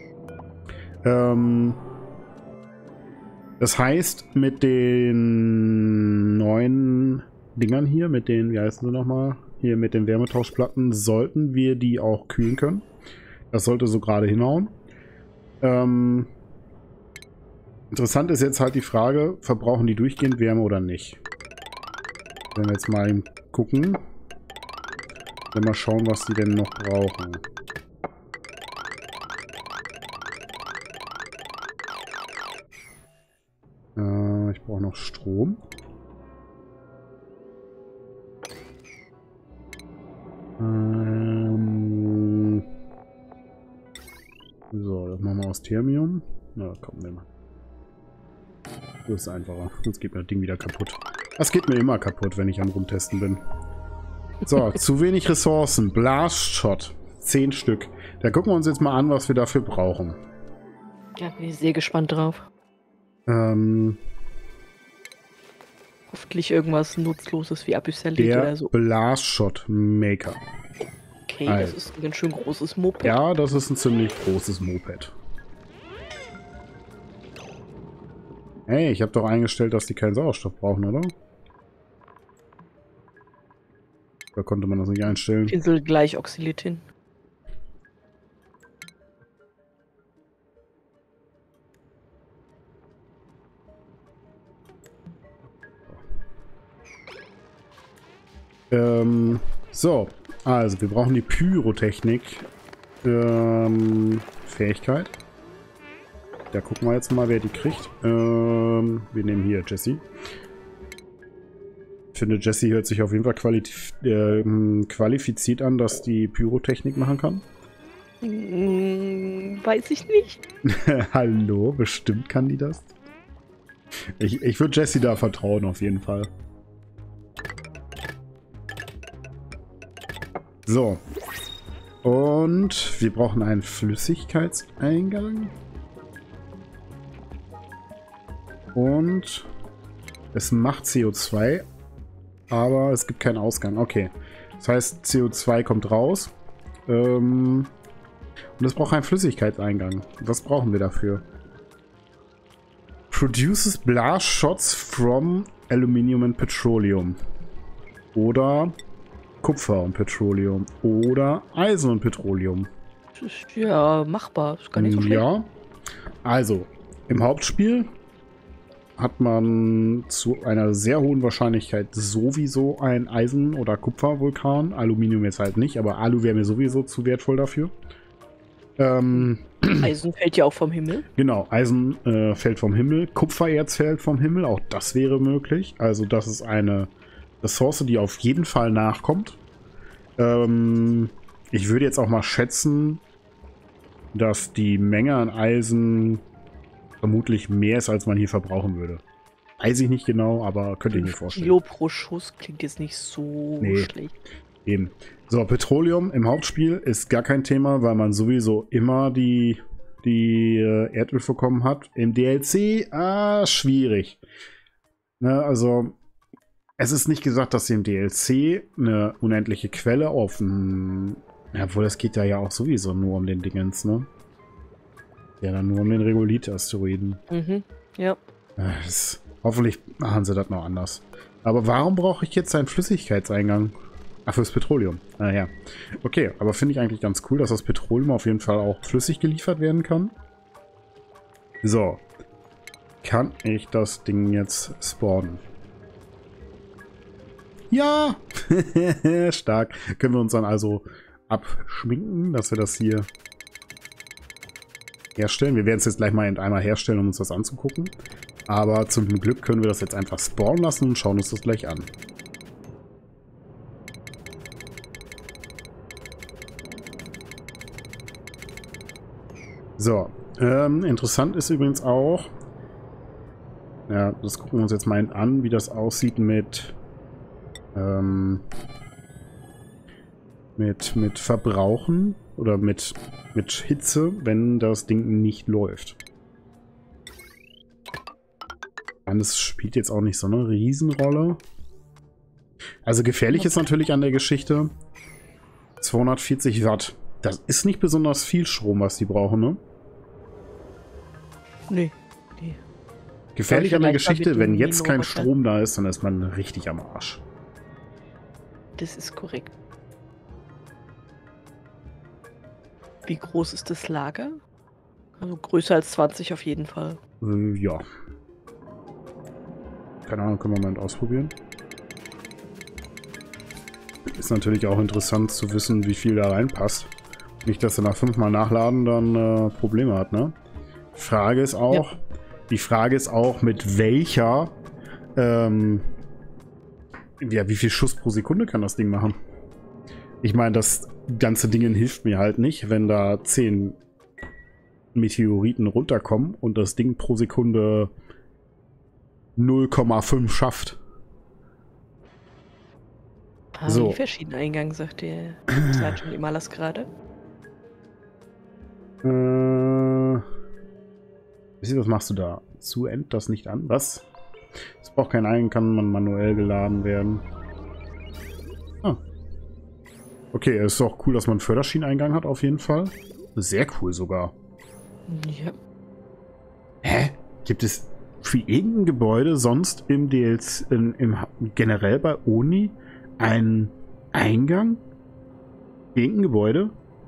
Ähm, das heißt, mit den neuen Dingern hier, mit den, wie heißen sie nochmal? Hier mit den Wärmetauschplatten, sollten wir die auch kühlen können. Das sollte so gerade hinhauen. Ähm, interessant ist jetzt halt die Frage, verbrauchen die durchgehend Wärme oder nicht? Wenn wir jetzt mal gucken. Dann mal schauen, was die denn noch brauchen. Äh, ich brauche noch Strom. Ähm so, das machen wir aus Thermium. Na, komm, nehmen wir. Das ist einfacher. Sonst geht mir das Ding wieder kaputt. Das geht mir immer kaputt, wenn ich am Rumtesten bin. So, zu wenig Ressourcen. Blast Shot. Zehn Stück. Da gucken wir uns jetzt mal an, was wir dafür brauchen. Ja, bin ich sehr gespannt drauf. Ähm, Hoffentlich irgendwas Nutzloses wie Abyssalität oder so. Blast Shot Maker. Okay, also. Das ist ein ganz schön großes Moped. Ja, das ist ein ziemlich großes Moped. Hey, ich habe doch eingestellt, dass die keinen Sauerstoff brauchen, oder? Da konnte man das nicht einstellen. Pinsel gleich Oxylitin. Ähm, so, also wir brauchen die Pyrotechnik ähm, Fähigkeit. Da gucken wir jetzt mal, wer die kriegt. Ähm, wir nehmen hier Jessie. Ich finde, Jessie hört sich auf jeden Fall qualif äh, qualifiziert an, dass die Pyrotechnik machen kann. Hm, weiß ich nicht. Hallo, bestimmt kann die das. Ich, ich würde Jessie da vertrauen, auf jeden Fall. So. Und wir brauchen einen Flüssigkeitseingang. Und es macht C O zwei. Aber es gibt keinen Ausgang. Okay. Das heißt, C O zwei kommt raus. Ähm, und es braucht einen Flüssigkeitseingang. Was brauchen wir dafür? Produces blast shots from Aluminium and Petroleum. Oder Kupfer und Petroleum. Oder Eisen und Petroleum. Das ist ja machbar. Das ist gar nicht so schlecht. Ja. Also, im Hauptspiel hat man zu einer sehr hohen Wahrscheinlichkeit sowieso einen Eisen- oder Kupfervulkan. Aluminium jetzt halt nicht, aber Alu wäre mir sowieso zu wertvoll dafür. Ähm, Eisen fällt ja auch vom Himmel. Genau, Eisen äh, fällt vom Himmel, Kupfererz fällt vom Himmel, auch das wäre möglich. Also das ist eine Ressource, die auf jeden Fall nachkommt. Ähm, ich würde jetzt auch mal schätzen, dass die Menge an Eisen vermutlich mehr ist, als man hier verbrauchen würde. Weiß ich nicht genau, aber könnte ich mir vorstellen. Kilo pro Schuss klingt jetzt nicht so nee, schlecht. Eben. So, Petroleum im Hauptspiel ist gar kein Thema, weil man sowieso immer die, die äh, Erdölvorkommen hat. Im D L C, ah, schwierig. Ne, also, es ist nicht gesagt, dass sie im D L C eine unendliche Quelle auf dem... Ja, obwohl, das geht da ja auch sowieso nur um den Dingens, ne? Ja, dann nur um den Regolith-Asteroiden. Mhm, ja. Das, hoffentlich machen sie das noch anders. Aber warum brauche ich jetzt einen Flüssigkeitseingang? Ach, fürs Petroleum. Ah ja. Okay, aber finde ich eigentlich ganz cool, dass das Petroleum auf jeden Fall auch flüssig geliefert werden kann. So. Kann ich das Ding jetzt spawnen? Ja! Stark. Können wir uns dann also abschminken, dass wir das hier herstellen. Wir werden es jetzt gleich mal einmal herstellen, um uns das anzugucken. Aber zum Glück können wir das jetzt einfach spawnen lassen und schauen uns das gleich an. So, ähm, interessant ist übrigens auch, ja, das gucken wir uns jetzt mal an, wie das aussieht mit, ähm, mit, mit Verbrauchen oder mit, mit Hitze, wenn das Ding nicht läuft. Und das spielt jetzt auch nicht so eine Riesenrolle. Also gefährlich ist natürlich an der Geschichte zweihundertvierzig Watt. Das ist nicht besonders viel Strom, was die brauchen, ne? Nee. nee. Gefährlich an der Geschichte, wenn jetzt kein Strom da ist, dann ist man richtig am Arsch. Das ist korrekt. Wie groß ist das Lager? Also größer als zwanzig auf jeden Fall. Äh, ja. Keine Ahnung, können wir mal ausprobieren. Ist natürlich auch interessant zu wissen, wie viel da reinpasst. Nicht, dass er nach fünfmal nachladen dann äh, Probleme hat, ne? Frage ist auch, ja. Die Frage ist auch, mit welcher, ähm, ja, wie viel Schuss pro Sekunde kann das Ding machen? Ich meine, das ganze Ding hilft mir halt nicht, wenn da zehn Meteoriten runterkommen und das Ding pro Sekunde null Komma fünf schafft. Ah, so. Wie verschiedene Eingang, sagt der Sergeant Imalas gerade? Äh, was machst du da? Zu end das nicht an? Was? Es braucht keinen Eingang, kann man manuell geladen werden. Ah. Okay, es ist auch cool, dass man einen Förderschieneneingang hat, auf jeden Fall. Sehr cool sogar. Ja. Hä? Gibt es für irgendein Gebäude sonst im D L C, in, im, generell bei Oni einen Eingang? Irgendein Gebäude?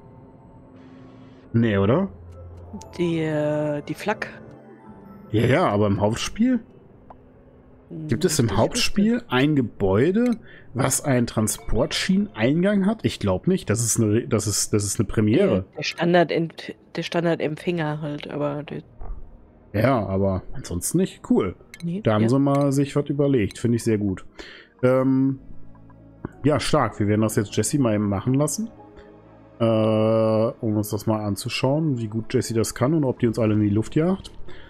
Nee, oder? Die, äh, die Flak. Ja, ja, aber im Hauptspiel? Gibt es im Hauptspiel ein Gebäude, was einen Transportschieneneingang hat? Ich glaube nicht. Das ist eine, das ist, das ist eine Premiere. Der Standard, der Standardempfänger halt, aber der ja, aber ansonsten nicht. Cool. Nee, da haben ja. sie mal sich was überlegt. Finde ich sehr gut. Ähm, ja, stark. Wir werden das jetzt Jessie mal eben machen lassen. Äh, um uns das mal anzuschauen, wie gut Jessie das kann und ob die uns alle in die Luft jagt.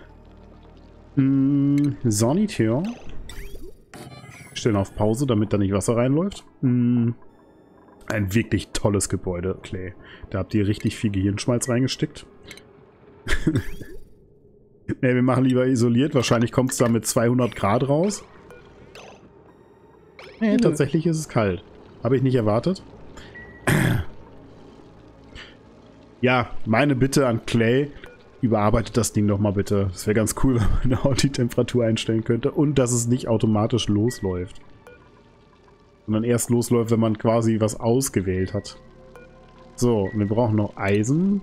Mm, Sanitär. Stellen auf Pause, damit da nicht Wasser reinläuft. Mm, ein wirklich tolles Gebäude, Clay. Da habt ihr richtig viel Gehirnschmalz reingesteckt. Ne, wir machen lieber isoliert. Wahrscheinlich kommt es da mit zweihundert Grad raus. Nee, tatsächlich ist es kalt. Habe ich nicht erwartet. Ja, meine Bitte an Clay, überarbeitet das Ding doch mal bitte. Das wäre ganz cool, wenn man auch die Temperatur einstellen könnte und dass es nicht automatisch losläuft. Sondern erst losläuft, wenn man quasi was ausgewählt hat. So, wir brauchen noch Eisen.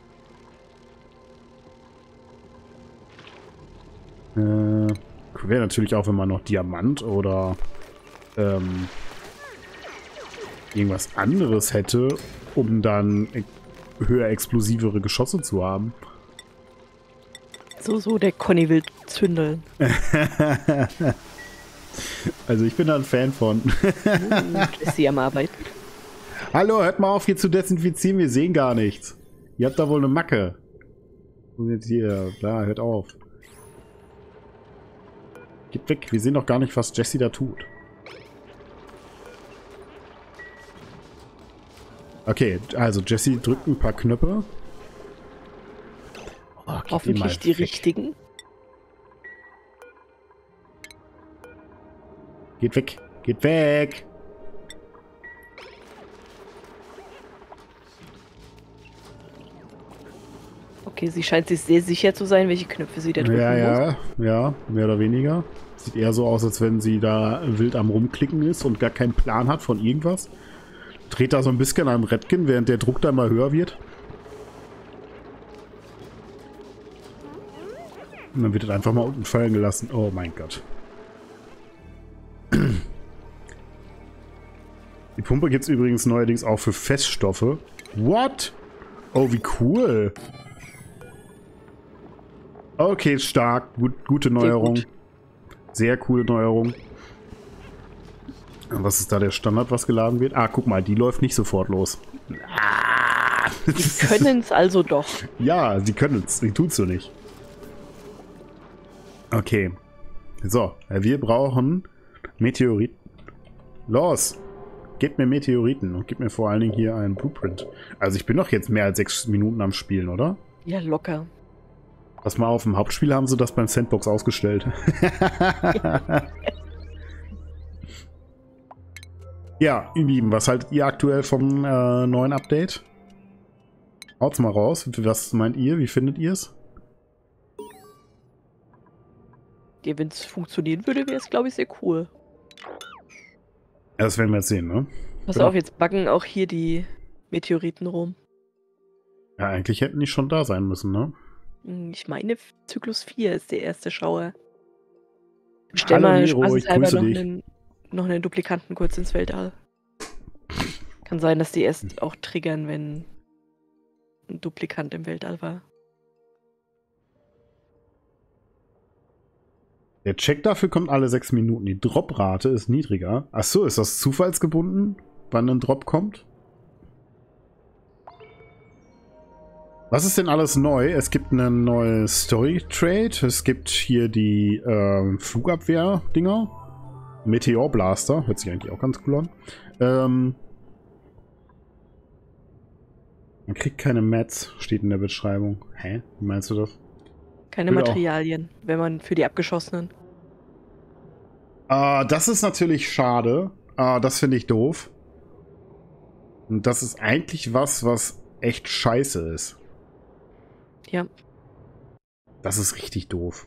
Äh, wäre natürlich auch, wenn man noch Diamant oder ähm, irgendwas anderes hätte, um dann höher explosivere Geschosse zu haben. So, so, der Conny will zündeln. Also ich bin da ein Fan von. uh, ist sie am Arbeiten? Hallo, hört mal auf hier zu desinfizieren, wir sehen gar nichts. Ihr habt da wohl eine Macke. Und jetzt hier, klar, hört auf. Geht weg, wir sehen doch gar nicht, was Jessie da tut. Okay, also Jessie drückt ein paar Knöpfe. Oh, hoffentlich die richtigen. Geht weg, geht weg. Okay, sie scheint sich sehr sicher zu sein, welche Knöpfe sie da drücken ja, ja, muss. Ja, mehr oder weniger. Sieht eher so aus, als wenn sie da wild am Rumklicken ist und gar keinen Plan hat von irgendwas. Dreht da so ein bisschen am Rädchen, während der Druck dann mal höher wird. Und dann wird es einfach mal unten fallen gelassen. Oh mein Gott. Die Pumpe gibt es übrigens neuerdings auch für Feststoffe. What? Oh, wie cool. Okay, stark. Gut, gute Neuerung. Sehr, gut. Sehr coole Neuerung. Was ist da der Standard, was geladen wird? Ah, guck mal, die läuft nicht sofort los. Ah. Die können es also doch. Ja, sie können es. Die tut es so nicht. Okay. So, wir brauchen Meteoriten. Los! Gebt mir Meteoriten und gebt mir vor allen Dingen hier einen Blueprint. Also ich bin doch jetzt mehr als sechs Minuten am Spielen, oder? Ja, locker. Pass mal auf, im Hauptspiel haben sie das beim Sandbox ausgestellt. Ja, ihr Lieben, was haltet ihr aktuell vom äh, neuen Update? Haut's mal raus. Was meint ihr? Wie findet ihr es? Ja, wenn es funktionieren würde, wäre es, glaube ich, sehr cool. Ja, das werden wir jetzt sehen, ne? Pass Genau. auf, jetzt backen auch hier die Meteoriten rum. Ja, eigentlich hätten die schon da sein müssen, ne? Ich meine, Zyklus vier ist der erste Schauer. Stell Hallo mal Nero, ich spaßeshalber grüße noch dich. einen, noch einen Duplikanten kurz ins Weltall. Kann sein, dass die erst auch triggern, wenn ein Duplikant im Weltall war. Der Check dafür kommt alle sechs Minuten. Die Droprate ist niedriger. Achso, ist das zufallsgebunden, wann ein Drop kommt? Was ist denn alles neu? Es gibt eine neue Story-Trade. Es gibt hier die äh, Flugabwehr-Dinger. Meteor Blaster. Hört sich eigentlich auch ganz cool an. Ähm, man kriegt keine Mats, steht in der Beschreibung. Hä? Wie meinst du das? Keine Würde auch- Materialien, wenn man für die Abgeschossenen. Ah, das ist natürlich schade. Ah, das finde ich doof. Und das ist eigentlich was, was echt scheiße ist. Ja. Das ist richtig doof.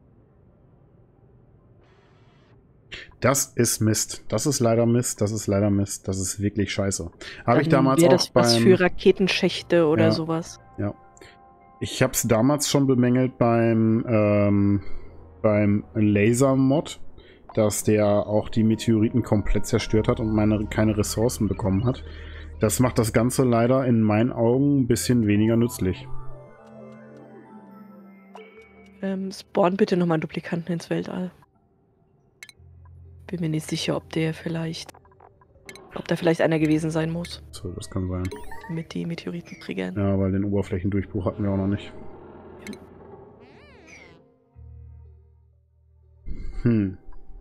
Das ist Mist. Das ist leider Mist. Das ist leider Mist. Das ist wirklich scheiße. Habe ich damals wäre auch das was beim... für Raketenschächte oder Ja. sowas. Ja. Ich habe es damals schon bemängelt beim, ähm, beim Laser-Mod, dass der auch die Meteoriten komplett zerstört hat und meine keine Ressourcen bekommen hat. Das macht das Ganze leider in meinen Augen ein bisschen weniger nützlich. Ähm, spawn bitte nochmal einen Duplikanten ins Weltall. Bin mir nicht sicher, ob der vielleicht... Ob da vielleicht einer gewesen sein muss, So, das kann sein. mit die Meteoriten triggern. Ja, weil den Oberflächendurchbruch hatten wir auch noch nicht. Hm.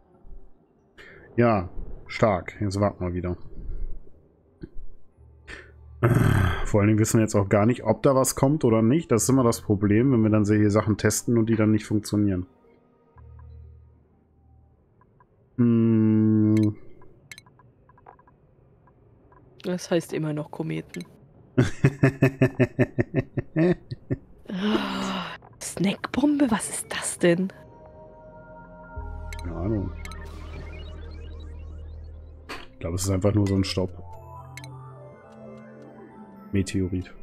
Ja, stark. Jetzt warten wir wieder. Vor allen Dingen wissen wir jetzt auch gar nicht, ob da was kommt oder nicht. Das ist immer das Problem, wenn wir dann solche Sachen testen und die dann nicht funktionieren. Hm. Das heißt immer noch Kometen. Ah, Snackbombe? Was ist das denn? Keine Ahnung. Ich glaube, es ist einfach nur so ein Staub. Meteorit.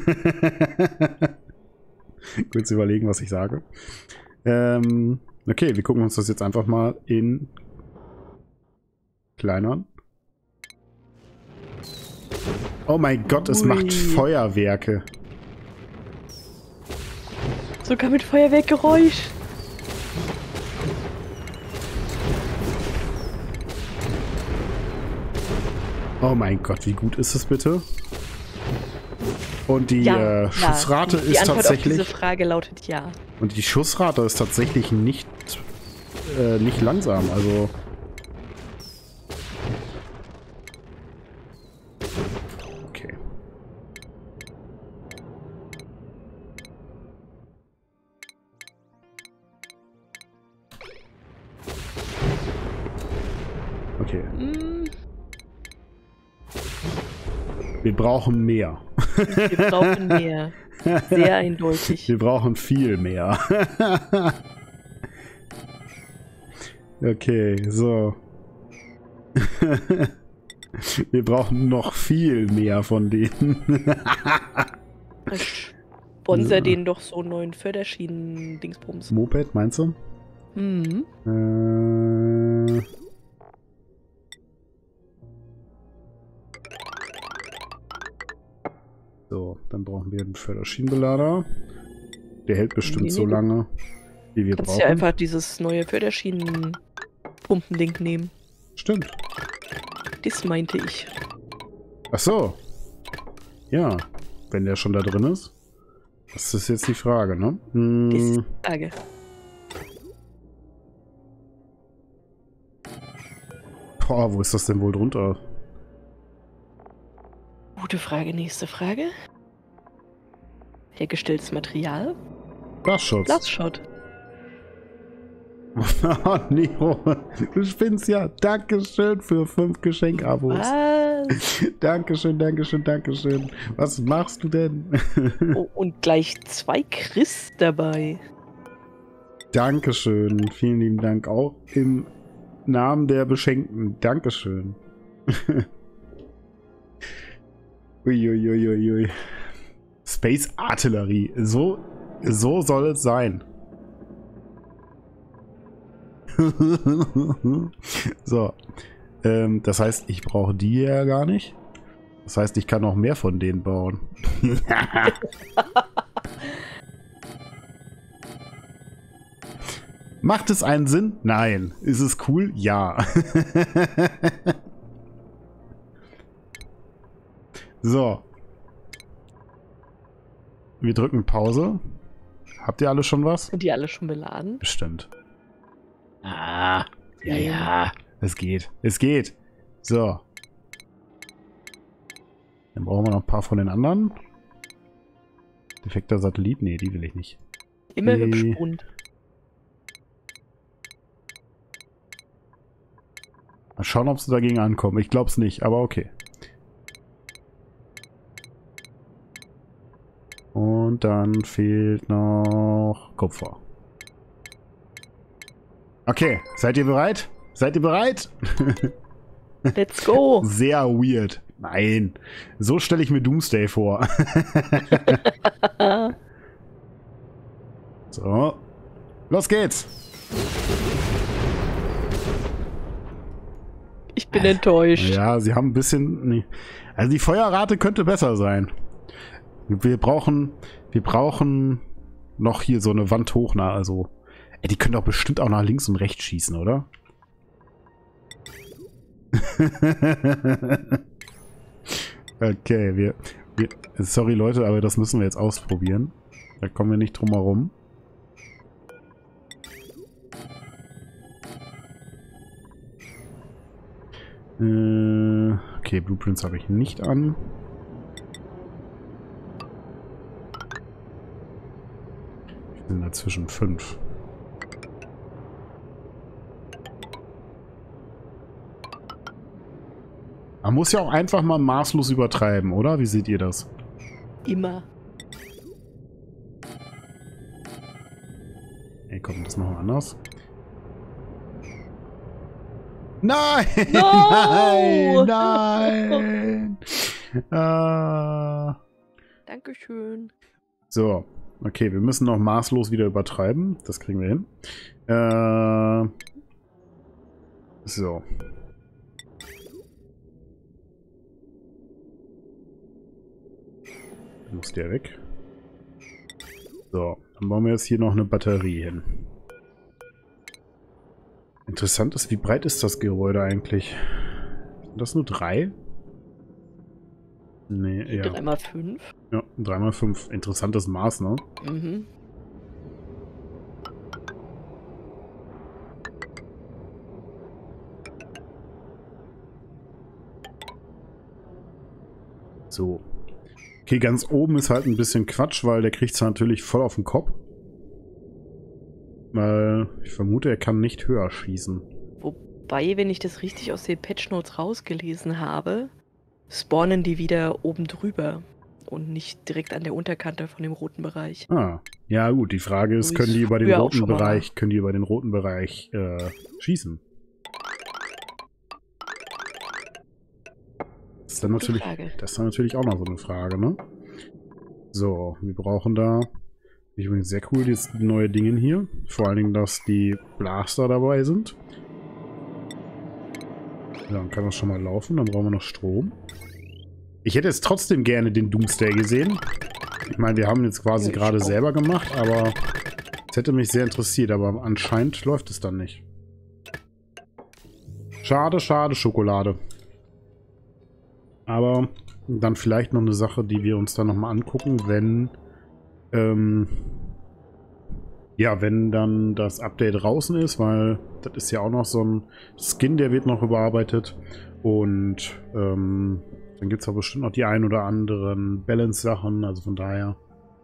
Kurz überlegen, was ich sage. Ähm, okay, wir gucken uns das jetzt einfach mal in klein an. Oh mein Gott, es Ui. macht Feuerwerke. Sogar mit Feuerwerkgeräusch. Oh mein Gott, wie gut ist es bitte? Und die Ja, äh, Schussrate ja. Die ist Antwort tatsächlich... auf diese Frage lautet ja. Und die Schussrate ist tatsächlich nicht, äh, nicht langsam, also... Okay. Okay. Hm, Wir brauchen mehr. wir brauchen mehr. Sehr eindeutig. Wir brauchen viel mehr. Okay, so. Wir brauchen noch viel mehr von denen. Sponsor Ja. denen doch so einen neuen Förderschienen-Dingsbums. Moped, meinst du? Mhm. Äh... So, dann brauchen wir einen Förderschienenbelader. Der hält bestimmt Nee, so nee. lange, wie wir Kannst brauchen. ja einfach dieses neue Förderschienen-Pumpending nehmen. Stimmt. Das meinte ich. Ach so. Ja, wenn der schon da drin ist. Das ist jetzt die Frage, ne? Hm. Das ist die Frage. Boah, wo ist das denn wohl drunter? Gute Frage, nächste Frage. Hergestelltes Material. Glasschutz. Glasschott. Oh, Nero, du spinnst ja. Dankeschön für fünf Geschenkabos. Was? Dankeschön, Dankeschön, Dankeschön. Was machst du denn? Oh, und gleich zwei Chris dabei. Dankeschön. Vielen lieben Dank. Auch im Namen der Beschenkten. Dankeschön. Uiuiuiui. Ui, ui. Space Artillerie. So, so soll es sein. So. Ähm, das heißt, ich brauche die ja gar nicht. Das heißt, ich kann noch mehr von denen bauen. Macht es einen Sinn? Nein. Ist es cool? Ja. So. Wir drücken Pause. Habt ihr alle schon was? Sind die alle schon beladen? Bestimmt. Ah, ja, ja. Es geht. Es geht. So. Dann brauchen wir noch ein paar von den anderen. Defekter Satellit? Nee, die will ich nicht. Immer Die- hübsch bunt. Mal schauen, ob sie dagegen ankommen. Ich glaube es nicht, aber okay. Und dann fehlt noch Kupfer. Okay, seid ihr bereit? Seid ihr bereit? Let's go! Sehr weird. Nein, so stelle ich mir Doomsday vor. So, los geht's. Ich bin enttäuscht. Ja, sie haben ein bisschen... Nee. Also die Feuerrate könnte besser sein. Wir brauchen... Wir brauchen noch hier so eine Wand hoch, na, also... Ey, die können doch bestimmt auch nach links und rechts schießen, oder? Okay, wir, wir... Sorry, Leute, aber das müssen wir jetzt ausprobieren. Da kommen wir nicht drum herum. Äh, okay, Blueprints habe ich nicht an. Wir sind dazwischen fünf. Man muss ja auch einfach mal maßlos übertreiben, oder? Wie seht ihr das? Immer. Ey, komm, das machen wir anders. Nein! No! Nein! Nein! äh, Dankeschön. so, okay, wir müssen noch maßlos wieder übertreiben. Das kriegen wir hin. Äh, so. Muss der weg. So, dann bauen wir jetzt hier noch eine Batterie hin. Interessant ist, wie breit ist das Gebäude eigentlich? Sind das nur drei? Nee, ja. drei mal fünf. Ja, drei mal fünf. Interessantes Maß, ne? Mhm. So. Okay, ganz oben ist halt ein bisschen Quatsch, weil der kriegt es natürlich voll auf den Kopf. Weil ich vermute, er kann nicht höher schießen. Wobei, wenn ich das richtig aus den Patchnotes rausgelesen habe, spawnen die wieder oben drüber und nicht direkt an der Unterkante von dem roten Bereich. Ah, ja gut, die Frage ist, So können ist die über den früher auch roten schon mal Bereich, können die über den roten Bereich äh, schießen? Das ist dann Gute natürlich, Frage. das ist dann natürlich auch noch so eine Frage, ne? So, wir brauchen da, ich übrigens sehr cool, jetzt neue Dinge hier. Vor allen Dingen, dass die Blaster dabei sind. Ja, dann kann das schon mal laufen, dann brauchen wir noch Strom. Ich hätte jetzt trotzdem gerne den Doomsday gesehen. Ich meine, wir haben jetzt quasi Ja, ich gerade auch. selber gemacht, aber es hätte mich sehr interessiert, aber anscheinend läuft es dann nicht. Schade, schade, Schokolade. Aber dann vielleicht noch eine Sache, die wir uns dann nochmal angucken, wenn ähm, ja, wenn dann das Update draußen ist, weil das ist ja auch noch so ein Skin, der wird noch überarbeitet. Und ähm, dann gibt es aber bestimmt noch die ein oder anderen Balance-Sachen, also von daher.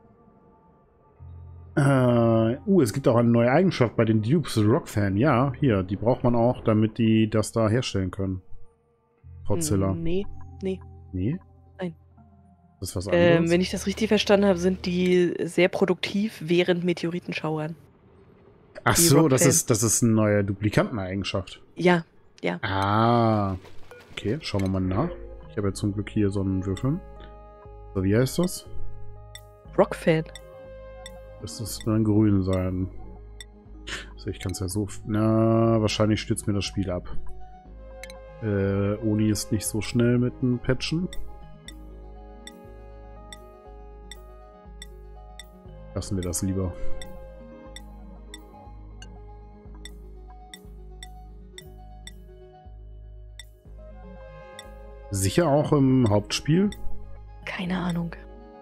Äh, uh, es gibt auch eine neue Eigenschaft bei den Dupes, Rockfan. Ja, hier, die braucht man auch, damit die das da herstellen können. Podzilla. Nee, nee. Nee? Nein. Das ist was anderes? Ähm, wenn ich das richtig verstanden habe, sind die sehr produktiv während Meteoritenschauern. Ach die so, das Rockfan. ist, das ist eine neue Duplikanteneigenschaft. Ja, ja. Ah. Okay, schauen wir mal nach. Ich habe jetzt zum Glück hier so einen Würfel. So, wie heißt das? Rockfan. Das ist dann grün sein. Also ich kann es ja so... Na, wahrscheinlich stürzt mir das Spiel ab. Äh, Oni ist nicht so schnell mit dem Patchen. Lassen wir das lieber. Sicher auch im Hauptspiel? Keine Ahnung.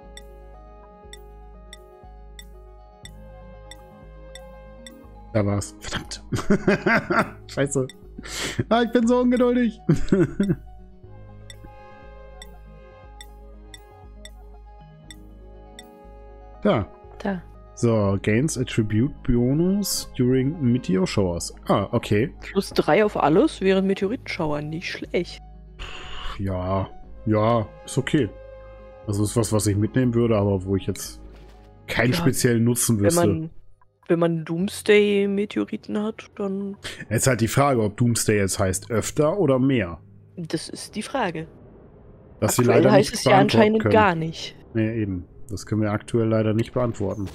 Da war's. Verdammt. Scheiße. Ah, ich bin so ungeduldig. Da. Da. So, gains Attribute Bonus during Meteor Showers. Ah, okay. Plus drei auf alles während Meteoritenschauern. Nicht schlecht. Ja, ja, ist okay. Also ist was, was ich mitnehmen würde, aber wo ich jetzt keinen Ja, speziellen Nutzen Wenn wüsste. man, wenn man Doomsday-Meteoriten hat, dann. Jetzt halt die Frage, ob Doomsday jetzt heißt öfter oder mehr. Das ist die Frage. Das sie Aktuell leider heißt nicht es ja beantworten anscheinend können. gar nicht. Nee, eben. Das können wir aktuell leider nicht beantworten.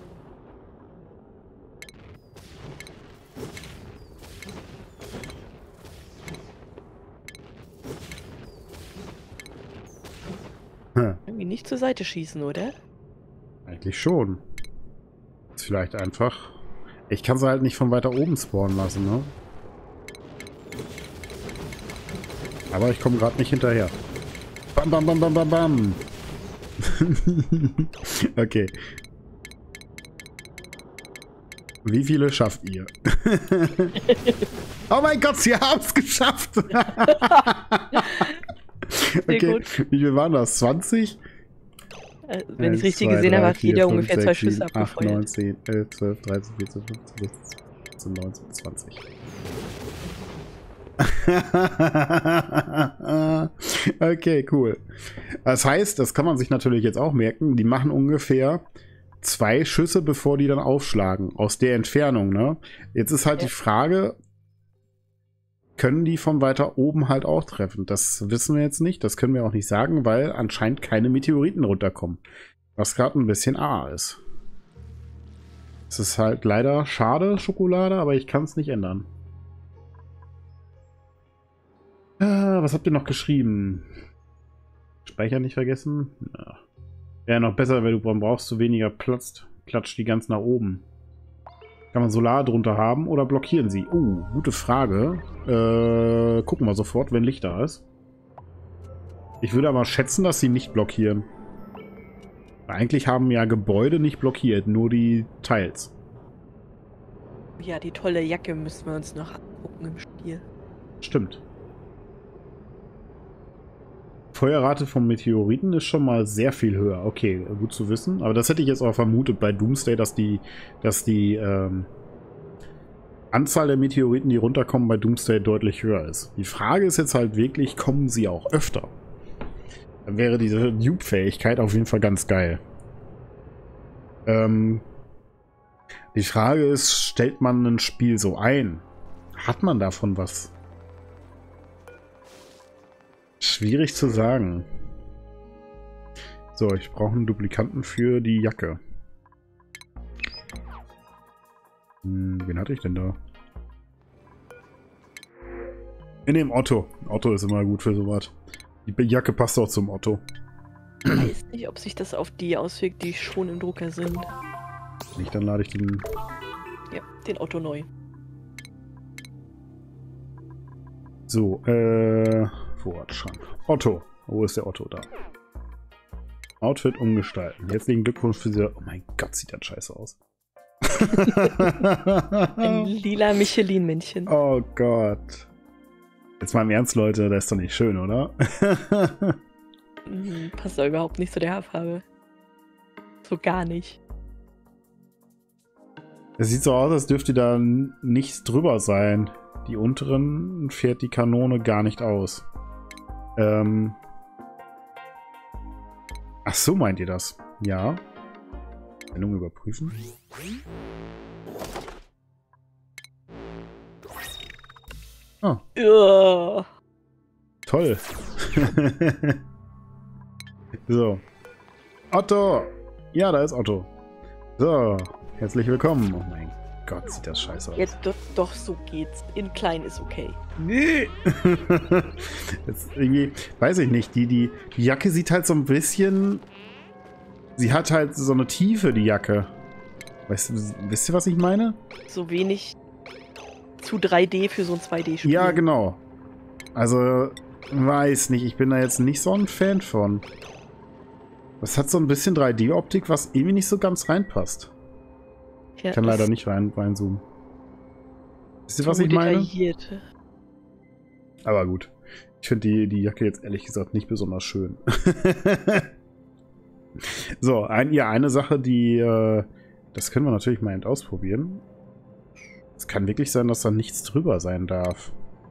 Hm. Irgendwie nicht zur Seite schießen, oder? Eigentlich schon. Ist vielleicht einfach... Ich kann sie halt nicht von weiter oben spawnen lassen, ne? Aber ich komme gerade nicht hinterher. Bam, bam, bam, bam, bam, bam. Okay. Wie viele schafft ihr? Oh mein Gott, sie haben es geschafft! Okay, gut. wie viel waren das? zwanzig? Äh, wenn ich es eins, richtig zwei, gesehen drei, habe, hat vier, jeder fünf, ungefähr sechs, zwei sieben, Schüsse acht, abgefeuert. neun, zehn, elf, zwölf, dreizehn, vierzehn, fünfzehn, sechzehn, neunzehn, zwanzig. Okay, cool. Das heißt, das kann man sich natürlich jetzt auch merken, die machen ungefähr zwei Schüsse, bevor die dann aufschlagen. Aus der Entfernung, ne? Jetzt ist halt Ja. die Frage, können die von weiter oben halt auch treffen? Das wissen wir jetzt nicht, das können wir auch nicht sagen, weil anscheinend keine Meteoriten runterkommen. Was gerade ein bisschen A ist. Es ist halt leider schade, Schokolade, aber ich kann es nicht ändern. Ah, was habt ihr noch geschrieben? Speicher nicht vergessen? Ja. Wäre noch besser, wenn du brauchst du weniger Platz. Klatscht die ganz nach oben. Kann man Solar drunter haben oder blockieren sie? Uh, gute Frage. Äh, gucken wir sofort, wenn Licht da ist. Ich würde aber schätzen, dass sie nicht blockieren. Eigentlich haben ja Gebäude nicht blockiert, nur die Teils. Ja, die tolle Jacke müssen wir uns noch angucken im Spiel. Stimmt. Feuerrate vom Meteoriten ist schon mal sehr viel höher. Okay, gut zu wissen. Aber das hätte ich jetzt auch vermutet bei Doomsday, dass die, dass die ähm, Anzahl der Meteoriten, die runterkommen, bei Doomsday deutlich höher ist. Die Frage ist jetzt halt wirklich, kommen sie auch öfter? Dann wäre diese Dupe-Fähigkeit auf jeden Fall ganz geil. Ähm, die Frage ist, stellt man ein Spiel so ein? Hat man davon was? Schwierig zu sagen. So, ich brauche einen Duplikanten für die Jacke. Hm, wen hatte ich denn da? In dem Otto. Otto ist immer gut für sowas. Die Jacke passt auch zum Otto. Ich weiß nicht, ob sich das auf die auswirkt, die schon im Drucker sind. Nicht, dann lade ich den... Ja, den Otto neu. So, äh... Vorratschrank. Otto. Wo ist der Otto da? Outfit umgestalten. Herzlichen Glückwunsch für diese... Oh mein Gott, sieht das scheiße aus. Ein lila Michelin-Männchen. Oh Gott. Jetzt mal im Ernst, Leute, das ist doch nicht schön, oder? Hm, passt doch überhaupt nicht zu der Haarfarbe. So gar nicht. Es sieht so aus, als dürfte da nichts drüber sein. Die unteren fährt die Kanone gar nicht aus. Ähm. Ach so, meint ihr das? Ja. Sendung überprüfen. Ah. Ja. Toll. So. Otto! Ja, da ist Otto. So, herzlich willkommen. Oh mein Gott, sieht das scheiße aus. Jetzt doch, doch, so geht's. In klein ist okay. Nee. Jetzt irgendwie, weiß ich nicht, die, die, die Jacke sieht halt so ein bisschen... Sie hat halt so eine Tiefe, die Jacke. Weißt du, wisst ihr, was ich meine? So wenig zu drei D für so ein zwei D-Spiel. Ja, genau. Also, weiß nicht, ich bin da jetzt nicht so ein Fan von. Das hat so ein bisschen drei D-Optik, was irgendwie nicht so ganz reinpasst. Ja, ich kann leider nicht rein, reinzoomen. Wisst ihr, was ich meine? Detailliert. Aber gut. Ich finde die, die Jacke jetzt ehrlich gesagt nicht besonders schön. So, ein, ja, eine Sache, die, äh, das können wir natürlich mal ausprobieren. Es kann wirklich sein, dass da nichts drüber sein darf.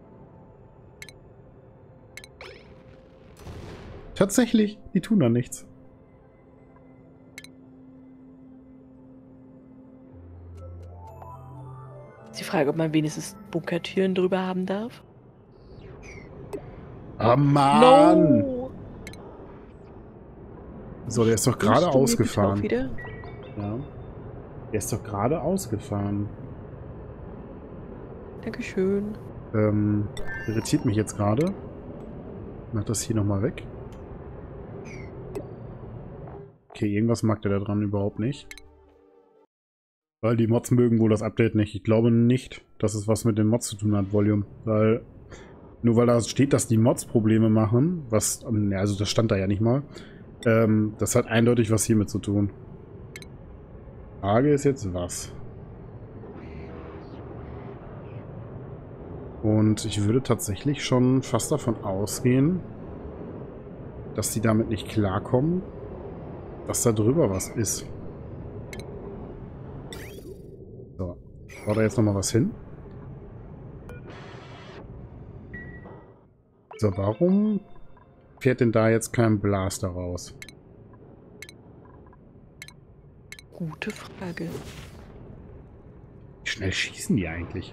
Tatsächlich, die tun da nichts. Ist die Frage, ob man wenigstens Bunkertüren drüber haben darf? Oh Mann! No. So, der ist doch gerade ausgefahren. Wieder? Ja. Der ist doch gerade ausgefahren. Dankeschön. Ähm, irritiert mich jetzt gerade. Mach das hier nochmal weg. Okay, irgendwas mag der da dran überhaupt nicht. Weil die Mods mögen wohl das Update nicht. Ich glaube nicht, dass es was mit den Mods zu tun hat, Volume. Weil, nur weil da steht, dass die Mods Probleme machen, was, also das stand da ja nicht mal, ähm, das hat eindeutig was hiermit zu tun. Frage ist jetzt was. Und ich würde tatsächlich schon fast davon ausgehen, dass die damit nicht klarkommen, dass da drüber was ist. So, war da jetzt nochmal was hin? So, warum fährt denn da jetzt kein Blaster raus? Gute Frage. Wie schnell schießen die eigentlich?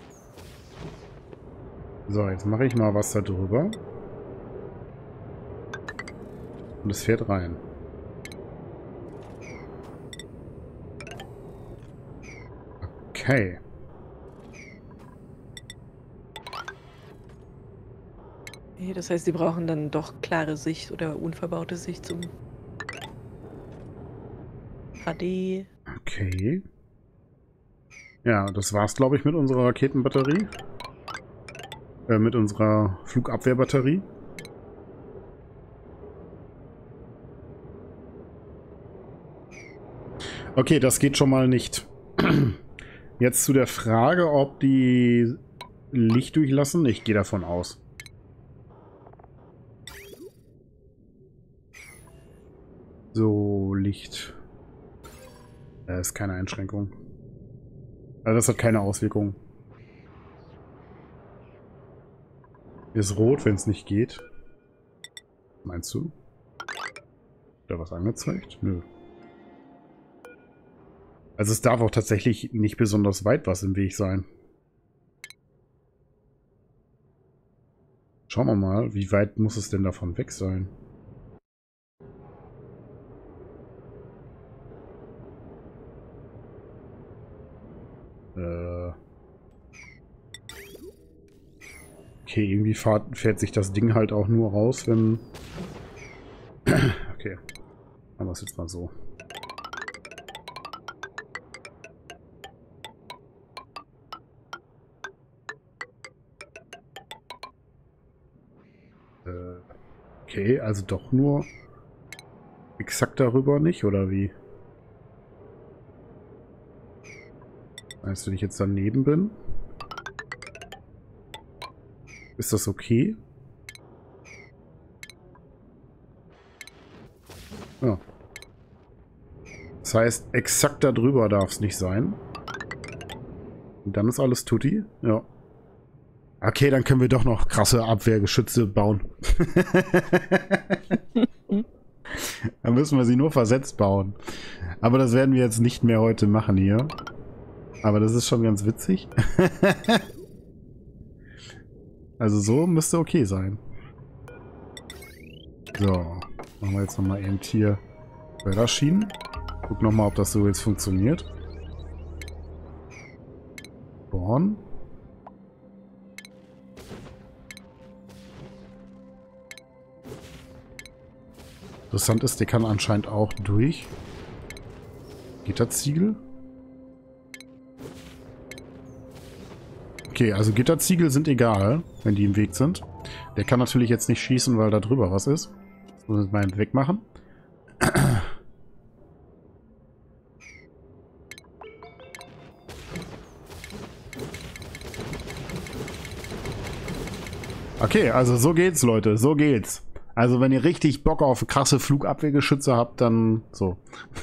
So, jetzt mache ich mal was da drüber. Und es fährt rein. Okay. Das heißt, sie brauchen dann doch klare Sicht oder unverbaute Sicht zum H D. Okay. Ja, das war's, glaube ich, mit unserer Raketenbatterie. Äh, mit unserer Flugabwehrbatterie. Okay, das geht schon mal nicht. Jetzt zu der Frage, ob die Licht durchlassen. Ich gehe davon aus. So, Licht. Das ist keine Einschränkung. Also das hat keine Auswirkung. Ist rot, wenn es nicht geht. Meinst du? Da was angezeigt? Nö. Also es darf auch tatsächlich nicht besonders weit was im Weg sein. Schauen wir mal, wie weit muss es denn davon weg sein? Äh okay, irgendwie fährt, fährt sich das Ding halt auch nur raus, wenn... Okay, okay. Machen wir es jetzt mal so. Äh, okay, also doch nur exakt darüber nicht, oder wie? Heißt, wenn ich jetzt daneben bin, ist das okay? Ja. Das heißt, exakt darüber darf es nicht sein. Und dann ist alles tutti. Ja. Okay, dann können wir doch noch krasse Abwehrgeschütze bauen. Dann müssen wir sie nur versetzt bauen. Aber das werden wir jetzt nicht mehr heute machen hier. Aber das ist schon ganz witzig. Also so müsste okay sein. So. Machen wir jetzt nochmal eben hier Förderschienen. Guck nochmal, ob das so jetzt funktioniert. Born. Interessant ist, der kann anscheinend auch durch Gitterziegel. Okay, also Gitterziegel sind egal, wenn die im Weg sind. Der kann natürlich jetzt nicht schießen, weil da drüber was ist. Das muss ich mal wegmachen. Okay, also so geht's, Leute. So geht's. Also wenn ihr richtig Bock auf krasse Flugabwehrgeschütze habt, dann so.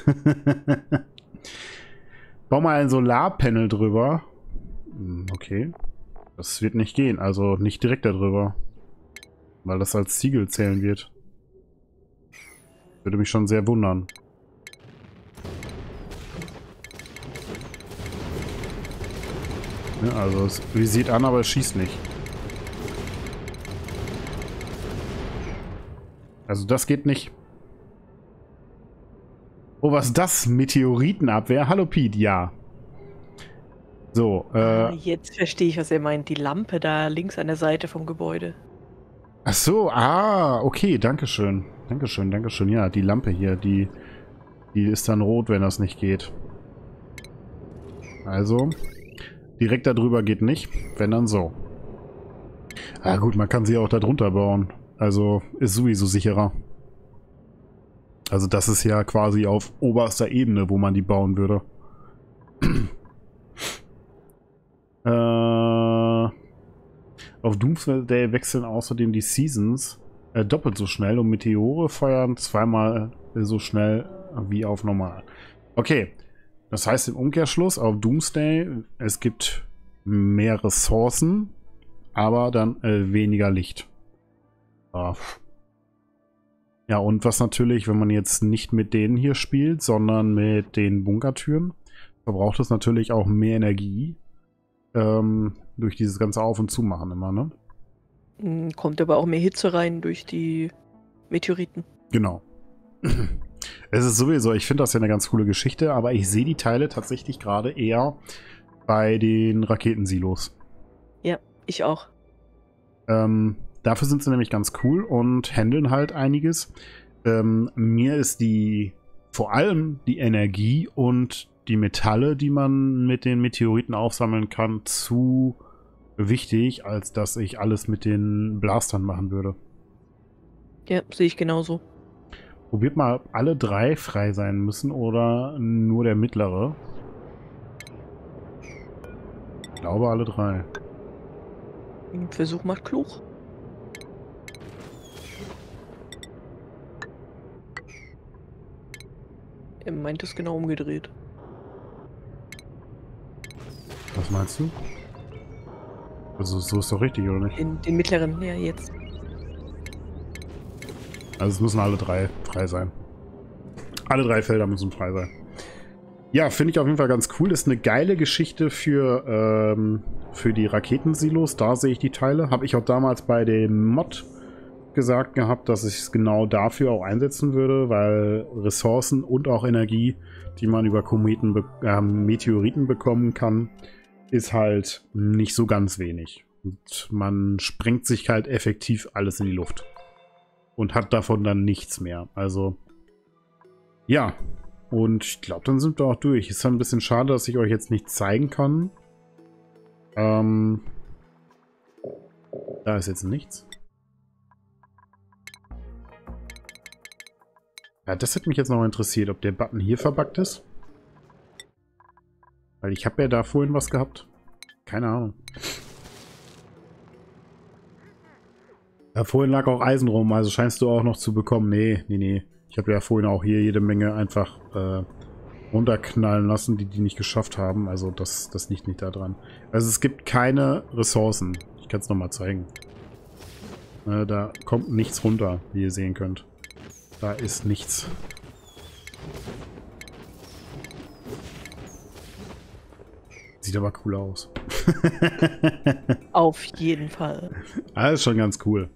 Bau mal ein Solarpanel drüber. Okay. Das wird nicht gehen. Also nicht direkt darüber. Weil das als Ziegel zählen wird. Würde mich schon sehr wundern. Ja, also es visiert an, aber es schießt nicht. Also das geht nicht. Oh, was ist das? Meteoritenabwehr? Hallo Pete, ja. So, äh... Ah, jetzt verstehe ich, was er meint. Die Lampe da links an der Seite vom Gebäude. Ach so, ah, okay, dankeschön. Dankeschön, dankeschön. Ja, die Lampe hier, die, die ist dann rot, wenn das nicht geht. Also, direkt darüber geht nicht, wenn dann so. Ah gut, man kann sie auch da drunter bauen. Also, ist sowieso sicherer. Also das ist ja quasi auf oberster Ebene, wo man die bauen würde. äh, auf Doomsday wechseln außerdem die Seasons äh, doppelt so schnell und Meteore feuern zweimal so schnell wie auf normal. Okay, das heißt im Umkehrschluss auf Doomsday, es gibt mehr Ressourcen, aber dann äh, weniger Licht. Ja, und was natürlich, wenn man jetzt nicht mit denen hier spielt, sondern mit den Bunkertüren, verbraucht es natürlich auch mehr Energie ähm, durch dieses ganze Auf- und Zumachen immer, ne? Kommt aber auch mehr Hitze rein durch die Meteoriten. Genau. Es ist sowieso, ich finde das ja eine ganz coole Geschichte, aber ich sehe die Teile tatsächlich gerade eher bei den Raketensilos. Ja, ich auch. Ähm, dafür sind sie nämlich ganz cool und handeln halt einiges. Ähm, mir ist die, vor allem die Energie und die Metalle, die man mit den Meteoriten aufsammeln kann, zu wichtig, als dass ich alles mit den Blastern machen würde. Ja, sehe ich genauso. Probiert mal, ob alle drei frei sein müssen oder nur der mittlere. Ich glaube alle drei. Ein Versuch macht klug. Er meint es genau umgedreht. Was meinst du? Also so ist doch richtig, oder nicht? Den, den mittleren, ja, jetzt. Also es müssen alle drei frei sein. Alle drei Felder müssen frei sein. Ja, finde ich auf jeden Fall ganz cool. Ist eine geile Geschichte für, ähm, für die Raketensilos. Da sehe ich die Teile. Habe ich auch damals bei dem Mod gesagt gehabt, dass ich es genau dafür auch einsetzen würde, weil Ressourcen und auch Energie, die man über Kometen, äh, Meteoriten bekommen kann, ist halt nicht so ganz wenig. Und man sprengt sich halt effektiv alles in die Luft. Und hat davon dann nichts mehr. Also Ja, und ich glaube, dann sind wir auch durch. Ist halt ein bisschen schade, dass ich euch jetzt nicht zeigen kann. Ähm, da ist jetzt nichts. Ja, das hätte mich jetzt noch interessiert, ob der Button hier verbuggt ist. Weil ich habe ja da vorhin was gehabt. Keine Ahnung. Ja, vorhin lag auch Eisen rum, also scheinst du auch noch zu bekommen. Nee, nee, nee. Ich habe ja vorhin auch hier jede Menge einfach äh, runterknallen lassen, die die nicht geschafft haben. Also das, das liegt nicht da dran. Also es gibt keine Ressourcen. Ich kann es nochmal zeigen. Äh, da kommt nichts runter, wie ihr sehen könnt. Da ist nichts. Sieht aber cool aus. Auf jeden Fall. Alles schon ganz cool.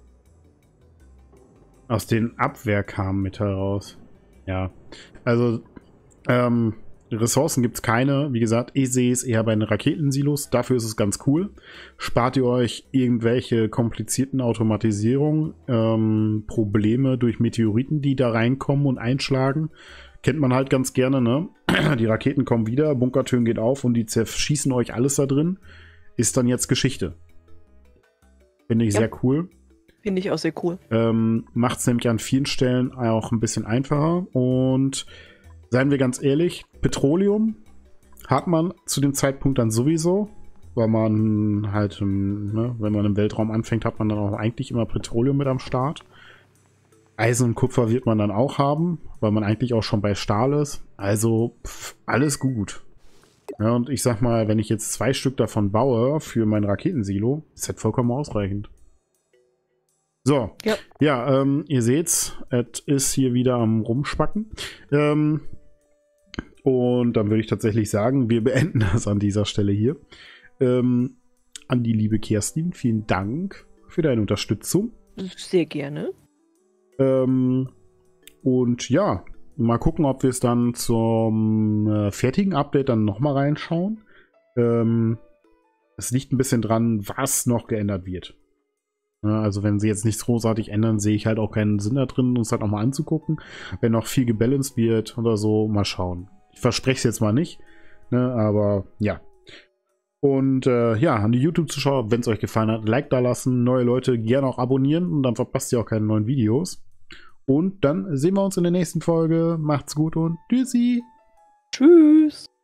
Aus den Abwehr kam Metall raus. Ja, also ähm, Ressourcen gibt es keine. Wie gesagt, ich sehe es eher bei den Raketensilos. Dafür ist es ganz cool. Spart ihr euch irgendwelche komplizierten Automatisierungen, ähm, Probleme durch Meteoriten, die da reinkommen und einschlagen. Kennt man halt ganz gerne, ne? Die Raketen kommen wieder, Bunkertüren geht auf und die zerschießen euch alles da drin. Ist dann jetzt Geschichte. Finde ich ja. sehr cool. Finde ich auch sehr cool. Ähm, Macht es nämlich an vielen Stellen auch ein bisschen einfacher. Und seien wir ganz ehrlich, Petroleum hat man zu dem Zeitpunkt dann sowieso, weil man halt, ne, wenn man im Weltraum anfängt, hat man dann auch eigentlich immer Petroleum mit am Start. Eisen und Kupfer wird man dann auch haben, weil man eigentlich auch schon bei Stahl ist. Also pff, alles gut. Ja, und ich sag mal, wenn ich jetzt zwei Stück davon baue für mein Raketensilo, ist das vollkommen ausreichend. So, ja, ja ähm, ihr seht's, es ist hier wieder am Rumspacken. Ähm, und dann würde ich tatsächlich sagen, wir beenden das an dieser Stelle hier. Ähm, an die liebe Kerstin, vielen Dank für deine Unterstützung. Sehr gerne. Ähm, und ja, mal gucken, ob wir es dann zum äh, fertigen Update dann nochmal reinschauen. Ähm, es liegt ein bisschen dran, was noch geändert wird. Also wenn sie jetzt nichts großartig ändern, sehe ich halt auch keinen Sinn da drin, uns halt nochmal anzugucken. Wenn noch viel gebalanced wird oder so, mal schauen. Ich verspreche es jetzt mal nicht, ne, aber ja. Und äh, ja, an die YouTube-Zuschauer, wenn es euch gefallen hat, Like da lassen, neue Leute gerne auch abonnieren und dann verpasst ihr auch keine neuen Videos. Und dann sehen wir uns in der nächsten Folge. Macht's gut und tschüssi. Tschüss.